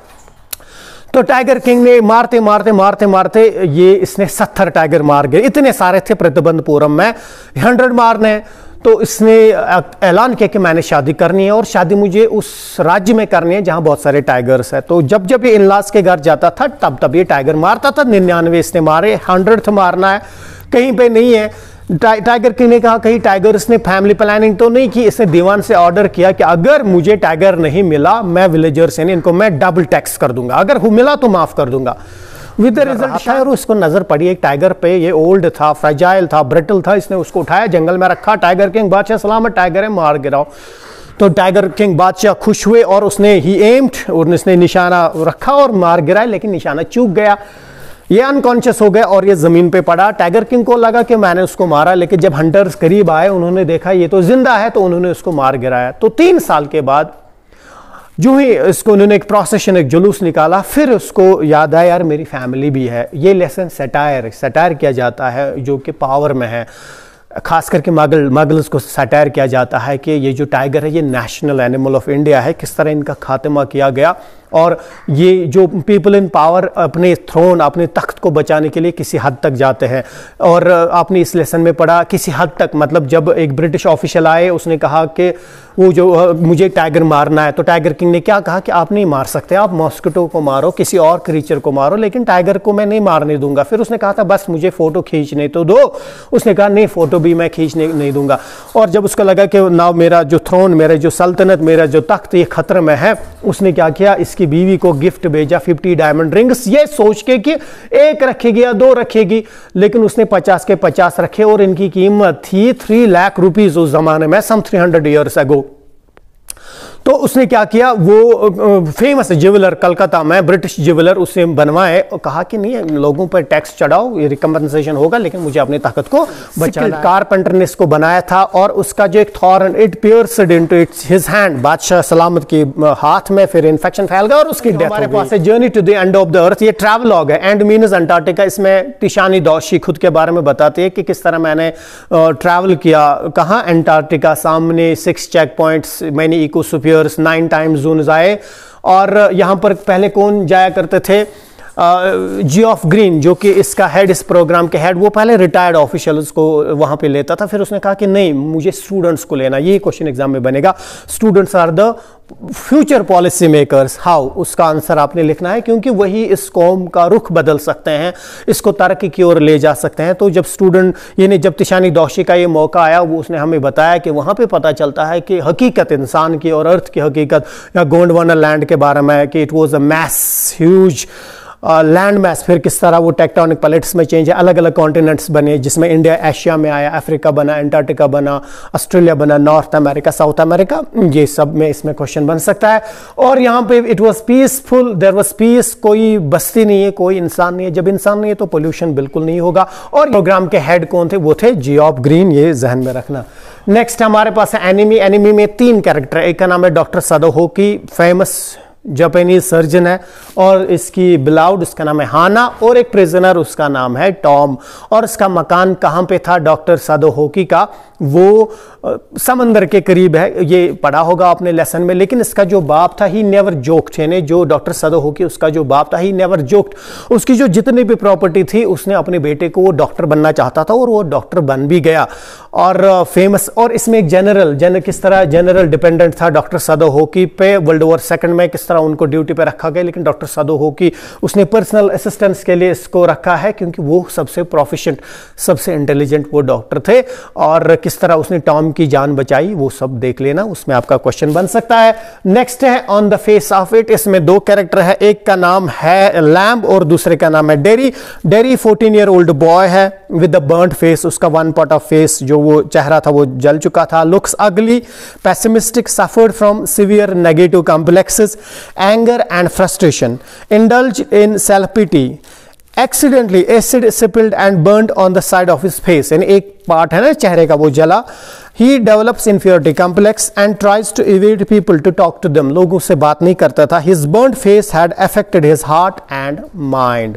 तो टाइगर किंग ने मारते मारते मारते मारते ये इसने 70 टाइगर मार गए, इतने सारे थे प्रतिबंधपुरम में, 100 मारने। तो इसने ऐलान किया कि मैंने शादी करनी है और शादी मुझे उस राज्य में करनी है जहां बहुत सारे टाइगर्स है। तो जब जब ये इनलास के घर जाता था तब ये टाइगर मारता था, 99 इसने मारे, 100th मारना है, कहीं पे नहीं है। टाइगर किंग ने कहा कहीं टाइगर्स ने फैमिली प्लानिंग तो नहीं की। इसने दीवान से ऑर्डर किया कि अगर मुझे टाइगर नहीं मिला मैं विलेजर्स यानी इनको मैं डबल टैक्स कर दूंगा, अगर मिला तो माफ कर दूंगा। विद द रिजल्ट और उसको नजर पड़ी एक टाइगर पे, ये ओल्ड था, फ्रेजाइल था, ब्रिटल था। इसने उसको उठाया, जंगल में रखा। टाइगर किंग बादशाह सलामत टाइगर है, मार गिराओ। तो टाइगर किंग बादशाह खुश हुए और उसने ही एम्ड और उसने निशाना रखा और मार गिराया, लेकिन निशाना चूक गया। ये अनकॉन्शियस हो गया और ये जमीन पे पड़ा। टाइगर किंग को लगा कि मैंने उसको मारा, लेकिन जब हंटर्स करीब आए उन्होंने देखा ये तो जिंदा है, तो उन्होंने उसको मार गिराया। तो 3 साल के बाद जो ही इसको उन्होंने एक प्रोसेशन, एक जुलूस निकाला, फिर उसको याद आया यार मेरी फैमिली भी है। ये लेसन सटायर किया जाता है जो कि पावर में है, खास करके मगल्स को सटायर किया जाता है कि ये जो टाइगर है ये नेशनल एनिमल ऑफ इंडिया है, किस तरह इनका खात्मा किया गया। और ये जो पीपल इन पावर अपने थ्रोन, अपने तख्त को बचाने के लिए किसी हद तक जाते हैं। और आपने इस लेसन में पढ़ा किसी हद तक, मतलब जब एक ब्रिटिश ऑफिशियल आए उसने कहा कि वो जो मुझे टाइगर मारना है, तो टाइगर किंग ने क्या कहा कि आप नहीं मार सकते, आप मॉस्किटो को मारो, किसी और क्रीचर को मारो, लेकिन टाइगर को मैं नहीं मारने दूंगा। फिर उसने कहा था बस मुझे फोटो खींचने तो दो। उसने कहा नहीं, फोटो भी मैं खींचने नहीं दूंगा। और जब उसको लगा कि ना मेरा जो थ्रोन, मेरा जो सल्तनत, मेरा जो तख्त ये खतरे में है, उसने क्या किया, इसकी बीवी को गिफ्ट भेजा 50 डायमंड रिंग्स, ये सोच के कि एक रखेगी या 2 रखेगी, लेकिन उसने 50 के 50 रखे और इनकी कीमत थी 3 लाख रुपीज उस जमाने में, सम 300 ईयर्स अगो। तो उसने क्या किया, वो फेमस ज्वेलर कलकत्ता में, ब्रिटिश ज्वेलर, उसे बनवाए और कहा कि नहीं लोगों पर टैक्स चढ़ाओ, ये रिकम्पनसेशन होगा, लेकिन मुझे अपनी ताकत को बचाना। कारपेंटर ने इसको बनाया था और उसका जो एक thorn it pierced into his hand, बादशाह सलामत के हाथ में, फिर इन्फेक्शन फैल गया और उसकी डेथ हो गई। हमारे पास है journey to the end of the earth, ये ट्रैवलॉग है। End means Antarctica. इसमें तिशानी दोशी खुद के बारे में बताती है कि किस तरह मैंने ट्रैवल किया, कहाँ अंटार्कटिका, सामने 6 चेक पॉइंट्स, मैंने इकोस्फीयर 9 टाइम जोन्स आए। और यहां पर पहले कौन जाया करते थे, जियोफ ग्रीन जो कि इसका हेड, इस प्रोग्राम के हेड, वो पहले रिटायर्ड ऑफिशियल्स को वहां पे लेता था। फिर उसने कहा कि नहीं मुझे स्टूडेंट्स को लेना, ये क्वेश्चन एग्जाम में बनेगा, students are the future policy makers. How, उसका आंसर आपने लिखना है, क्योंकि वही इस कौम का रुख बदल सकते हैं, इसको तरक्की की ओर ले जा सकते हैं। तो जब स्टूडेंट, यानी जब तिशानी दोशी का ये मौका आया, वो उसने हमें बताया कि वहां पे पता चलता है कि हकीकत इंसान की और अर्थ की हकीकत, या गोंडवाना लैंड के बारे में, कि it was a mass huge land mass फिर किस तरह वो टेक्टोनिक प्लेट्स में चेंज है, अलग अलग कॉन्टिनेंट्स बने जिसमें इंडिया एशिया में आया, अफ्रीका बना, एंटार्क्टिका बना, ऑस्ट्रेलिया बना, नॉर्थ अमेरिका, साउथ अमेरिका, ये सब में इसमें क्वेश्चन बन सकता है। और यहाँ पे it was peaceful, there was peace, कोई बस्ती नहीं है, कोई इंसान नहीं है, जब इंसान नहीं है तो पोल्यूशन बिल्कुल नहीं होगा। और प्रोग्राम के हेड कौन थे, वो थे जियोफ ग्रीन, ये जहन में रखना। नेक्स्ट हमारे पास है एनिमी। एनिमी में 3 कैरेक्टर, एक का नाम है doctor Sadohoki, famous Japanese surgeon है, और इसकी बिलाउड उसका नाम है हाना, और एक प्रिजनर उसका नाम है टॉम। और इसका मकान कहाँ पे था डॉक्टर सदोहोकी का, वो समंदर के करीब है, ये पढ़ा होगा आपने लेसन में। लेकिन इसका जो बाप था ही नेवर जोक्ड, यानी जो डॉक्टर सदोहोकी उसका जो बाप था ही नेवर जोक्ड। उसकी जो जितनी भी प्रॉपर्टी थी उसने अपने बेटे को, वो डॉक्टर बनना चाहता था और वो डॉक्टर बन भी गया और फेमस। और इसमें एक जनरल किस तरह जनरल डिपेंडेंट था डॉक्टर सदोहोकी पे, वर्ल्ड वॉर सेकंड में किस तरह उनको ड्यूटी पे रखा गया, लेकिन डॉक्टर सदोहोकी उसने पर्सनल असिस्टेंस के लिए इसको रखा है क्योंकि वो सबसे प्रोफिशिएंट, सबसे इंटेलिजेंट वो डॉक्टर थे। और किस तरह उसने टॉम की जान बचाई वो सब देख लेना, उसमें आपका क्वेश्चन बन सकता है। नेक्स्ट है on the face of it, इसमें 2 कैरेक्टर है, एक का नाम है लैम्ब और दूसरे का नाम है Derry. Derry 14 year old boy है विद द बर्न्ड फेस, उसका 1 पार्ट ऑफ फेस जो वो चेहरा था वो जल चुका था। Looks ugly, pessimistic, suffered from severe negative complexes, anger and frustration, indulge in self pity, accidentally acid spilled and burned on the side of his face, यानी एक पार्ट है ना चेहरे का वो जला। He develops inferiority complex and tries to evade people to talk to them, लोगों से बात नहीं करता था। His burned face had affected his heart and mind.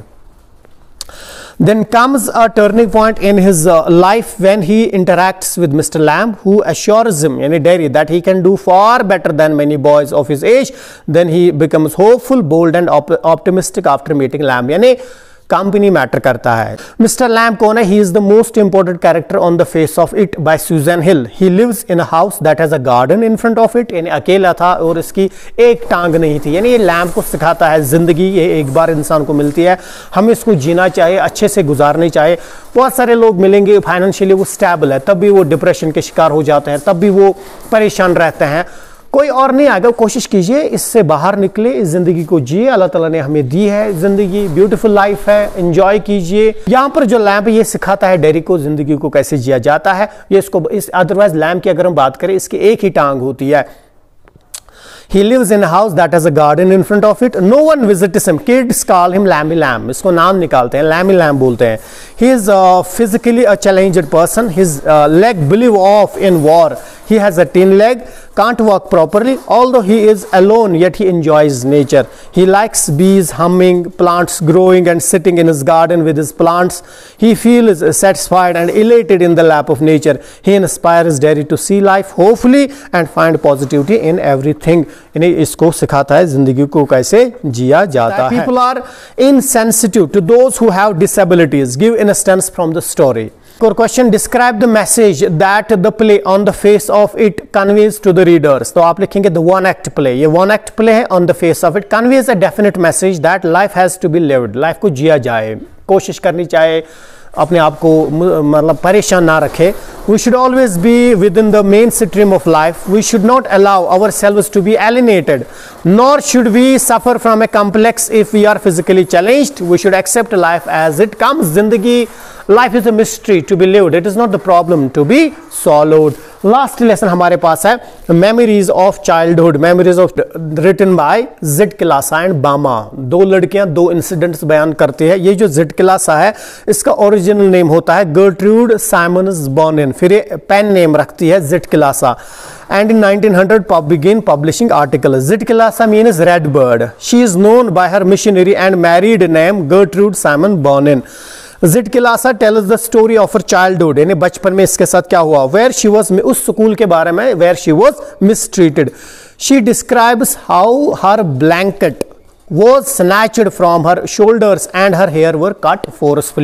Then comes a turning point in his life when he interacts with Mr. Lamb, who assures him, yani Derry, that he can do far better than many boys of his age. Then he becomes hopeful, bold and optimistic after meeting Lamb. यानी company matter करता है। Mister Lamb कौन है? He is the most important character on the face of it by Susan Hill. He lives in a house that has a garden in front of it, यानी अकेला था और इसकी एक टांग नहीं थी। यानी ये लैम्ब को सिखाता है जिंदगी ये एक बार इंसान को मिलती है, हमें इसको जीना चाहिए, अच्छे से गुजारनी चाहिए। बहुत सारे लोग मिलेंगे फाइनेंशियली वो स्टेबल है, तब भी वो डिप्रेशन के शिकार हो जाते हैं, तब भी वो परेशान रहते हैं। कोई और नहीं आएगा, कोशिश कीजिए इससे बाहर निकले, इस जिंदगी को जिए, अल्लाह ताला ने हमें दी है जिंदगी, ब्यूटीफुल लाइफ है, एंजॉय कीजिए। यहाँ पर जो लैम्प ये सिखाता है डेरी को जिंदगी को कैसे जिया जाता है। ये इसको अदरवाइज लैम्प की अगर हम बात करें इसकी एक ही टांग होती है। He lives in a house that has a garden in front of it. No one visits him. Kids call him Lammy Lamb. इसको नाम निकालते हैं, Lammy Lamb बोलते हैं। He is physically a challenged person. His leg blew off in war. He has a tin leg, can't walk properly. Although he is alone, yet he enjoys nature. He likes bees humming, plants growing, and sitting in his garden with his plants. He feels satisfied and elated in the lap of nature. He inspires Derry to see life hopefully and find positivity in everything. यानी इसको सिखाता है जिंदगी को कैसे जिया जाता है। People are insensitive to those who have disabilities. Give instance from the story. और question, describe the message that the play on the face of it conveys to the readers. तो आप लिखेंगे द वन एक्ट प्ले। ये one act play है on the face of it conveys a definite message that life has to be lived. Life को जिया जाए, कोशिश करनी चाहिए, अपने आप को मतलब परेशान ना रखे। We should always be within the mainstream of life. We should not allow ourselves to be alienated, nor should we suffer from a complex if we are physically challenged. We should accept life as it comes. जिंदगी, life is a mystery to be lived, it is not the problem to be solved. Last lesson हमारे पास है memories of childhood, memories of written by Zitkala Sa and बामा। दो लड़कियां दो incidents बयान करती है। ये जो जिड क्लासा है इसका ओरिजिनल नेम होता है गर्ट्रूड साइमन्स बोनिन, फिर ये पेन नेम रखती है जिड क्लासा। And in 1900 began publishing articles. Zit Klasa means red bird. She is known by her missionary and married name Gertrude Simon Bonin. Zit Klasa tells the story of her childhood. यानी बचपन में इसके साथ क्या हुआ, where she was, उस school के बारे में where she was mistreated. She describes how her blanket was snatched from her shoulders and her hair were cut forcefully.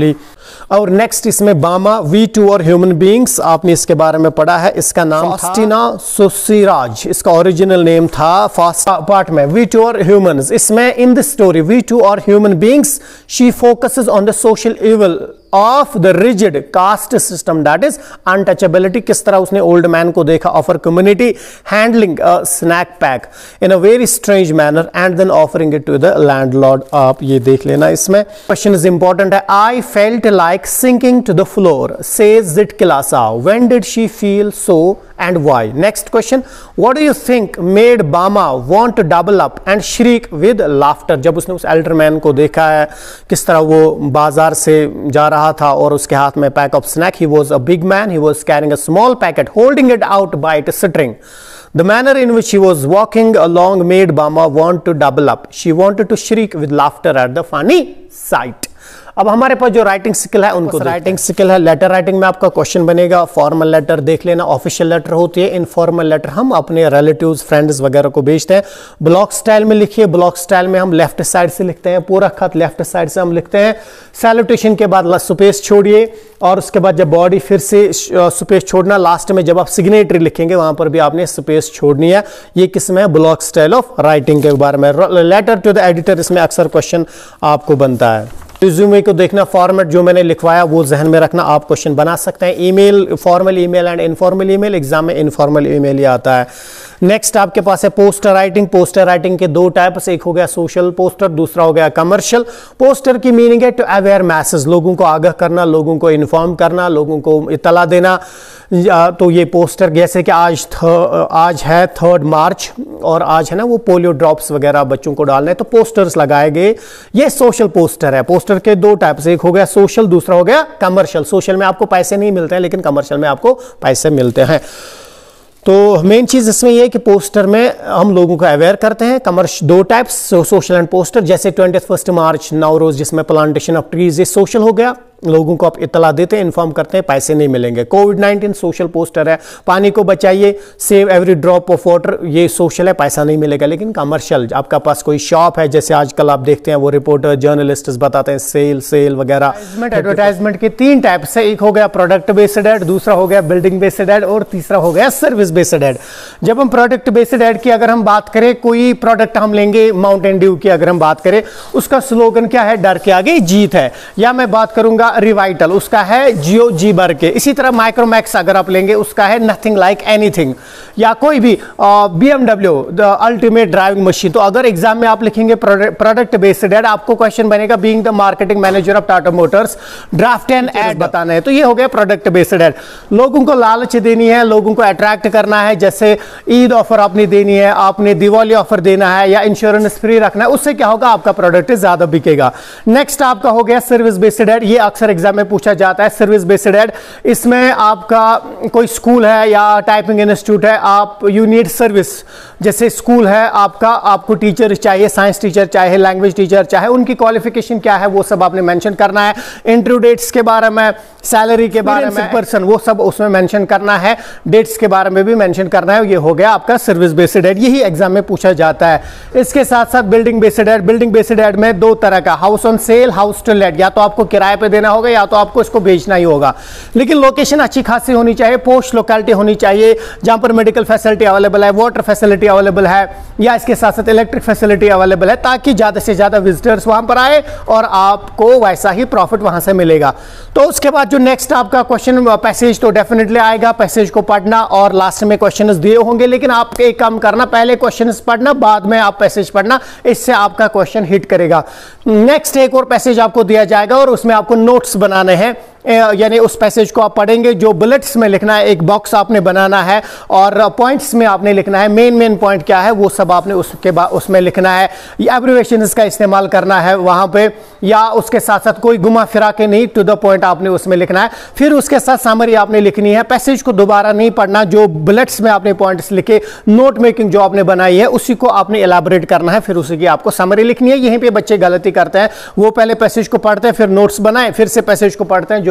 और नेक्स्ट इसमें बामा V2 और ह्यूमन बींग्स, आपने इसके बारे में पढ़ा है। इसका नाम फास्टिना सोसिराज, इसका ओरिजिनल नेम था। फर्स्ट पार्ट में V2 और ह्यूमंस, इसमें इन द स्टोरी V2 और human beings she focuses on the social evil of the rigid caste system, that is untouchability. किस तरह उसने ओल्ड मैन को देखा, of her community handling a snack pack in a very strange manner and then offering it to the landlord. आप ये देख लेना। इसमें क्वेश्चन इज इंपॉर्टेंट है। I felt like sinking to the floor says Zitkala Sa, when did she feel so and why? Next question, what do you think made Bama want to double up and shriek with laughter? जब उसने उस elder man को देखा है, किस तरह वो बाजार से जा रहा था और उसके हाथ में pack of snack, he was a big man, he was carrying a small packet, holding it out by its string. The manner in which he was walking along made Bama want to double up. She wanted to shriek with laughter at the funny sight. अब हमारे पास जो writing skill है उनको writing skill है। Letter writing में आपका question बनेगा, formal letter देख लेना, ऑफिशियल लेटर होती है, इनफॉर्मल लेटर हम अपने रिलेटिव्स फ्रेंड्स वगैरह को भेजते हैं। ब्लॉक स्टाइल में लिखिए, ब्लॉक स्टाइल में हम लेफ्ट साइड से लिखते हैं, पूरा खत लेफ्ट साइड से हम लिखते हैं। सैल्यूटेशन के बाद स्पेस छोड़िए और उसके बाद जब बॉडी फिर से स्पेस छोड़ना, लास्ट में जब आप सिग्नेचर लिखेंगे वहां पर भी आपने स्पेस छोड़नी है। ये किसमें है? ब्लॉक स्टाइल ऑफ राइटिंग के बारे में। लेटर टू द एडिटर, इसमें अक्सर क्वेश्चन आपको बनता है। रिज्यूमे को देखना, फॉर्मेट जो मैंने लिखवाया वो जहन में रखना, आप क्वेश्चन बना सकते हैं। Email, formal email and informal email, exam में इनफॉर्मल ईमेल ही आता है। नेक्स्ट आपके पास है पोस्टर राइटिंग। पोस्टर राइटिंग के दो टाइप्स, एक हो गया सोशल पोस्टर, दूसरा हो गया कमर्शियल। पोस्टर की मीनिंग है टू अवेयर मैसेज, लोगों को आगाह करना, लोगों को इन्फॉर्म करना, लोगों को इतला देना। तो ये पोस्टर, जैसे कि आज है 3 मार्च और आज है ना वो पोलियो ड्रॉप्स वगैरह बच्चों को डालने, तो पोस्टर्स लगाए गए, ये सोशल पोस्टर है। पोस्टर के दो टाइप्स, एक हो गया सोशल, दूसरा हो गया कमर्शियल। सोशल में आपको पैसे नहीं मिलते हैं लेकिन कमर्शियल में आपको पैसे मिलते हैं। तो मेन चीज इसमें यह है कि पोस्टर में हम लोगों को अवेयर करते हैं। कमर्शियल दो टाइप्स, सोशल एंड पोस्टर। जैसे 21 मार्च नवरोज जिसमें प्लांटेशन ऑफ ट्रीज, ये सोशल हो गया, लोगों को आप इतला देते हैं, इन्फॉर्म करते हैं, पैसे नहीं मिलेंगे। कोविड-19 सोशल पोस्टर है, पानी को बचाइए, save every drop of water, ये सोशल है, पैसा नहीं मिलेगा। लेकिन कमर्शियल, आपका पास कोई शॉप है, जैसे आजकल आप देखते हैं वो रिपोर्टर जर्नलिस्ट बताते हैं सेल वगैरह। एडवर्टाइजमेंट के 3 टाइप्स है, एक हो गया प्रोडक्ट बेस्ड एड, दूसरा हो गया बिल्डिंग बेस्ड एड और तीसरा हो गया सर्विस बेस्ड एड। जब हम प्रोडक्ट बेस्ड एड की अगर हम बात करें, कोई प्रोडक्ट हम लेंगे, माउंटेन ड्यू की अगर हम बात करें, उसका स्लोगन क्या है? डर के आगे जीत है। या मैं बात करूंगा रिवाइटल, उसका है जियो जी भर के। इसी तरह माइक्रोमैक्स अगर आप लेंगे, उसका है नथिंग लाइक एनीथिंग। या कोई भी BMW the ultimate driving machine. तो अगर एग्जाम में आप लिखेंगे प्रोडक्ट बेस्ड एड, आपको क्वेश्चन बनेगा being the marketing manager of Tata Motors, draft an ad बताना है। तो ये हो गया प्रोडक्ट बेस्ड एड। लोगों को लालच देनी है, लोगों को अट्रैक्ट करना है, जैसे ईद ऑफर आपने देनी है, आपने दिवाली ऑफर देना है या इंश्योरेंस फ्री रखना है, उससे क्या होगा? आपका प्रोडक्ट ज्यादा बिकेगा। नेक्स्ट आपका हो गया सर्विस बेस्ड एड। ये अक्सर एग्जाम में पूछा जाता है, सर्विस बेस्ड एड। इसमें आपका कोई स्कूल है या टाइपिंग इंस्टीट्यूट है, आप यू नीड सर्विस। जैसे स्कूल है आपका, आपको टीचर चाहिए, साइंस टीचर चाहे, लैंग्वेज टीचर चाहे, उनकी क्वालिफिकेशन क्या है वो सब आपने मेंशन करना है। इंटरव्यू डेट्स के बारे में, सैलरी के बारे में, पर्सन, वो सब उसमें मेंशन करना है। डेट्स के बारे में भी मेंशन करना है। ये हो गया आपका सर्विस बेस्ड एड, यही एग्जाम में पूछा जाता है। इसके साथ साथ building based ad. Building based ad में 2 तरह का, house on sale, house to let. या तो आपको किराए पे देना होगा या तो आपको इसको बेचना ही होगा, लेकिन लोकेशन अच्छी खासी होनी चाहिए, पोस्ट लोकेलिटी होनी चाहिए जहां पर मेडिकल फैसिलिटी अवेलेबल है, वाटर फैसिलिटी अवेलेबल है, या इसके साथ साथ इलेक्ट्रिक फैसिलिटी अवेलेबल है, ताकि ज्यादा से ज्यादा विजिटर्स वहां पर आए और आपको वैसा ही प्रॉफिट वहां से मिलेगा। तो उसके बाद जो नेक्स्ट आपका क्वेश्चन पैसेज तो डेफिनेटली आएगा, पैसेज को पढ़ना और लास्ट में क्वेश्चन दिए होंगे, लेकिन आप एक काम करना, पहले क्वेश्चन पढ़ना, बाद में आप पैसेज पढ़ना, इससे आपका क्वेश्चन हिट करेगा। नेक्स्ट एक और पैसेज आपको दिया जाएगा और उसमें आपको नोट्स बनाने हैं, यानी उस पैसेज को आप पढ़ेंगे, जो बुलेट्स में लिखना है, एक बॉक्स आपने बनाना है और पॉइंट्स में आपने लिखना है, मेन पॉइंट क्या है वो सब आपने उसके बाद उसमें लिखना है। एब्रिविएशंस का इस्तेमाल करना है वहां पे, या उसके साथ साथ कोई घुमा फिरा के नहीं, टू द पॉइंट आपने उसमें लिखना है। फिर उसके साथ समरी आपने लिखनी है। पैसेज को दोबारा नहीं पढ़ना, जो बुलेट्स में आपने पॉइंट्स लिखे, नोट मेकिंग जो आपने बनाई है उसी को आपने एलाबोरेट करना है, फिर उसी की आपको समरी लिखनी है। यहीं पे बच्चे गलती करते हैं, वो पहले पैसेज को पढ़ते हैं, फिर नोट्स बनाए, फिर से पैसेज को पढ़ते हैं, जो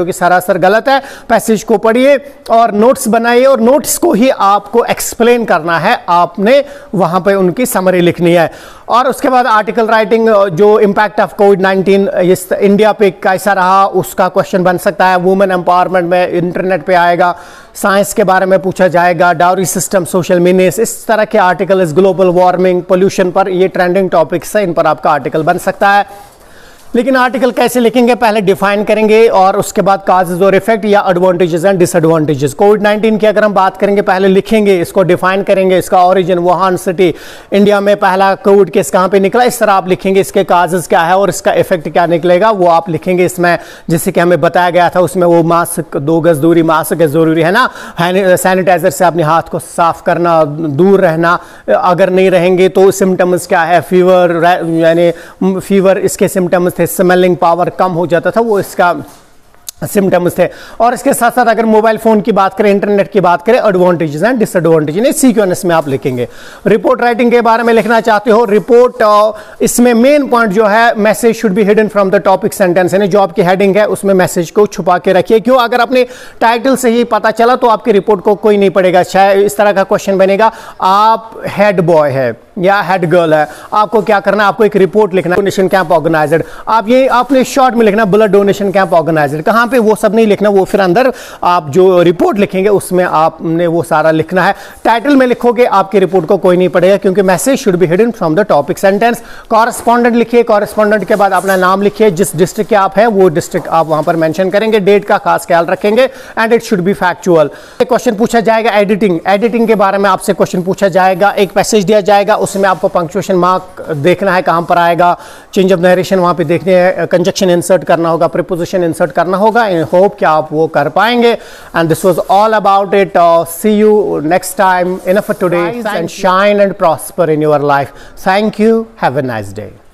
कि सरासर गलत है। पैसेज को पढ़िए और नोट्स बनाइए और नोट्स को ही आपको एक्सप्लेन करना है, आपने वहां पे उनकी समरी लिखनी है। और उसके बाद आर्टिकल राइटिंग, जो इम्पैक्ट ऑफ कोविड-19 इस इंडिया पे कैसा रहा उसका क्वेश्चन बन सकता है। वुमेन एम्पावरमेंट में इंटरनेट पे आएगा, साइंस के बारे में पूछा जाएगा, डाउरी सिस्टम, सोशल मीनियस, इस तरह के आर्टिकल, ग्लोबल वार्मिंग, पोल्यूशन पर, ये ट्रेंडिंग टॉपिक्स है, इन पर आपका आर्टिकल बन सकता है। लेकिन आर्टिकल कैसे लिखेंगे, पहले डिफाइन करेंगे और उसके बाद काजेज और इफेक्ट या एडवांटेजेस एंड डिसएडवांटेजेस। कोविड-19 की अगर हम बात करेंगे, पहले लिखेंगे, इसको डिफाइन करेंगे, इसका ओरिजिन, वुहान सिटी, इंडिया में पहला कोविड केस कहां पे निकला, इस तरह आप लिखेंगे, इसके काजेज क्या है और इसका इफेक्ट क्या निकलेगा वो आप लिखेंगे इसमें। जैसे कि हमें बताया गया था उसमें वो मास्क, 2 गज दूरी, मास्क जरूरी है ना, सैनिटाइजर से अपने हाथ को साफ करना, दूर रहना, अगर नहीं रहेंगे तो सिम्टम्स क्या है, फीवर, यानी फीवर इसके सिम्टम्स थे, स्मेलिंग पावर कम हो जाता था, वो इसका सिम्टम्स थे। और इसके साथ साथ अगर मोबाइल फोन की बात करें, इंटरनेट की बात करें, एडवांटेजेस एंड डिसएडवांटेजेस सीक्वेंस में आप लिखेंगे। रिपोर्ट राइटिंग के बारे में लिखना चाहते हो, रिपोर्ट, इसमें मेन पॉइंट जो है, message should be hidden from the topic sentence, यानी जो आपकी हेडिंग है उसमें मैसेज को छुपा के रखिए। क्यों? अगर अपने टाइटल से ही पता चला तो आपकी रिपोर्ट को कोई नहीं पढ़ेगा। शायद इस तरह का क्वेश्चन बनेगा, आप हेड बॉय है या हेड गर्ल है, आपको क्या करना है, आपको एक रिपोर्ट लिखना, डोनेशन कैंप ऑर्गेनाइज्ड, आप ये आपने शॉर्ट में लिखना, ब्लड डोनेशन कैंप ऑर्गेनाइज्ड, कहां पे, वो सब नहीं लिखना, वो फिर अंदर आप जो रिपोर्ट लिखेंगे उसमें आपने वो सारा लिखना है। टाइटल में लिखोगे आपकी रिपोर्ट को कोई नहीं पढ़ेगा, क्योंकि message should be hidden from the topic sentence. Correspondent लिखिए, कॉरेस्पॉन्डेंट के बाद अपना नाम लिखिए, जिस डिस्ट्रिक्ट के आप हैं वो डिस्ट्रिक्ट आप वहां पर मेंशन करेंगे, डेट का खास ख्याल रखेंगे, and it should be factual. एक क्वेश्चन पूछा जाएगा एडिटिंग, एडिटिंग के बारे में आपसे क्वेश्चन पूछा जाएगा, एक पैसेज दिया जाएगा, उसमें आपको पंक्चुएशन मार्क देखना है कहां पर आएगा, चेंज ऑफ नरेशन वहां पे देखने हैं, कंजक्शन इंसर्ट करना होगा, प्रीपोजिशन इंसर्ट करना होगा। आई होप कि आप वो कर पाएंगे। And this was all about it. See you next time. Enough for today, and shine and prosper in your life. Thank you. Have a nice day.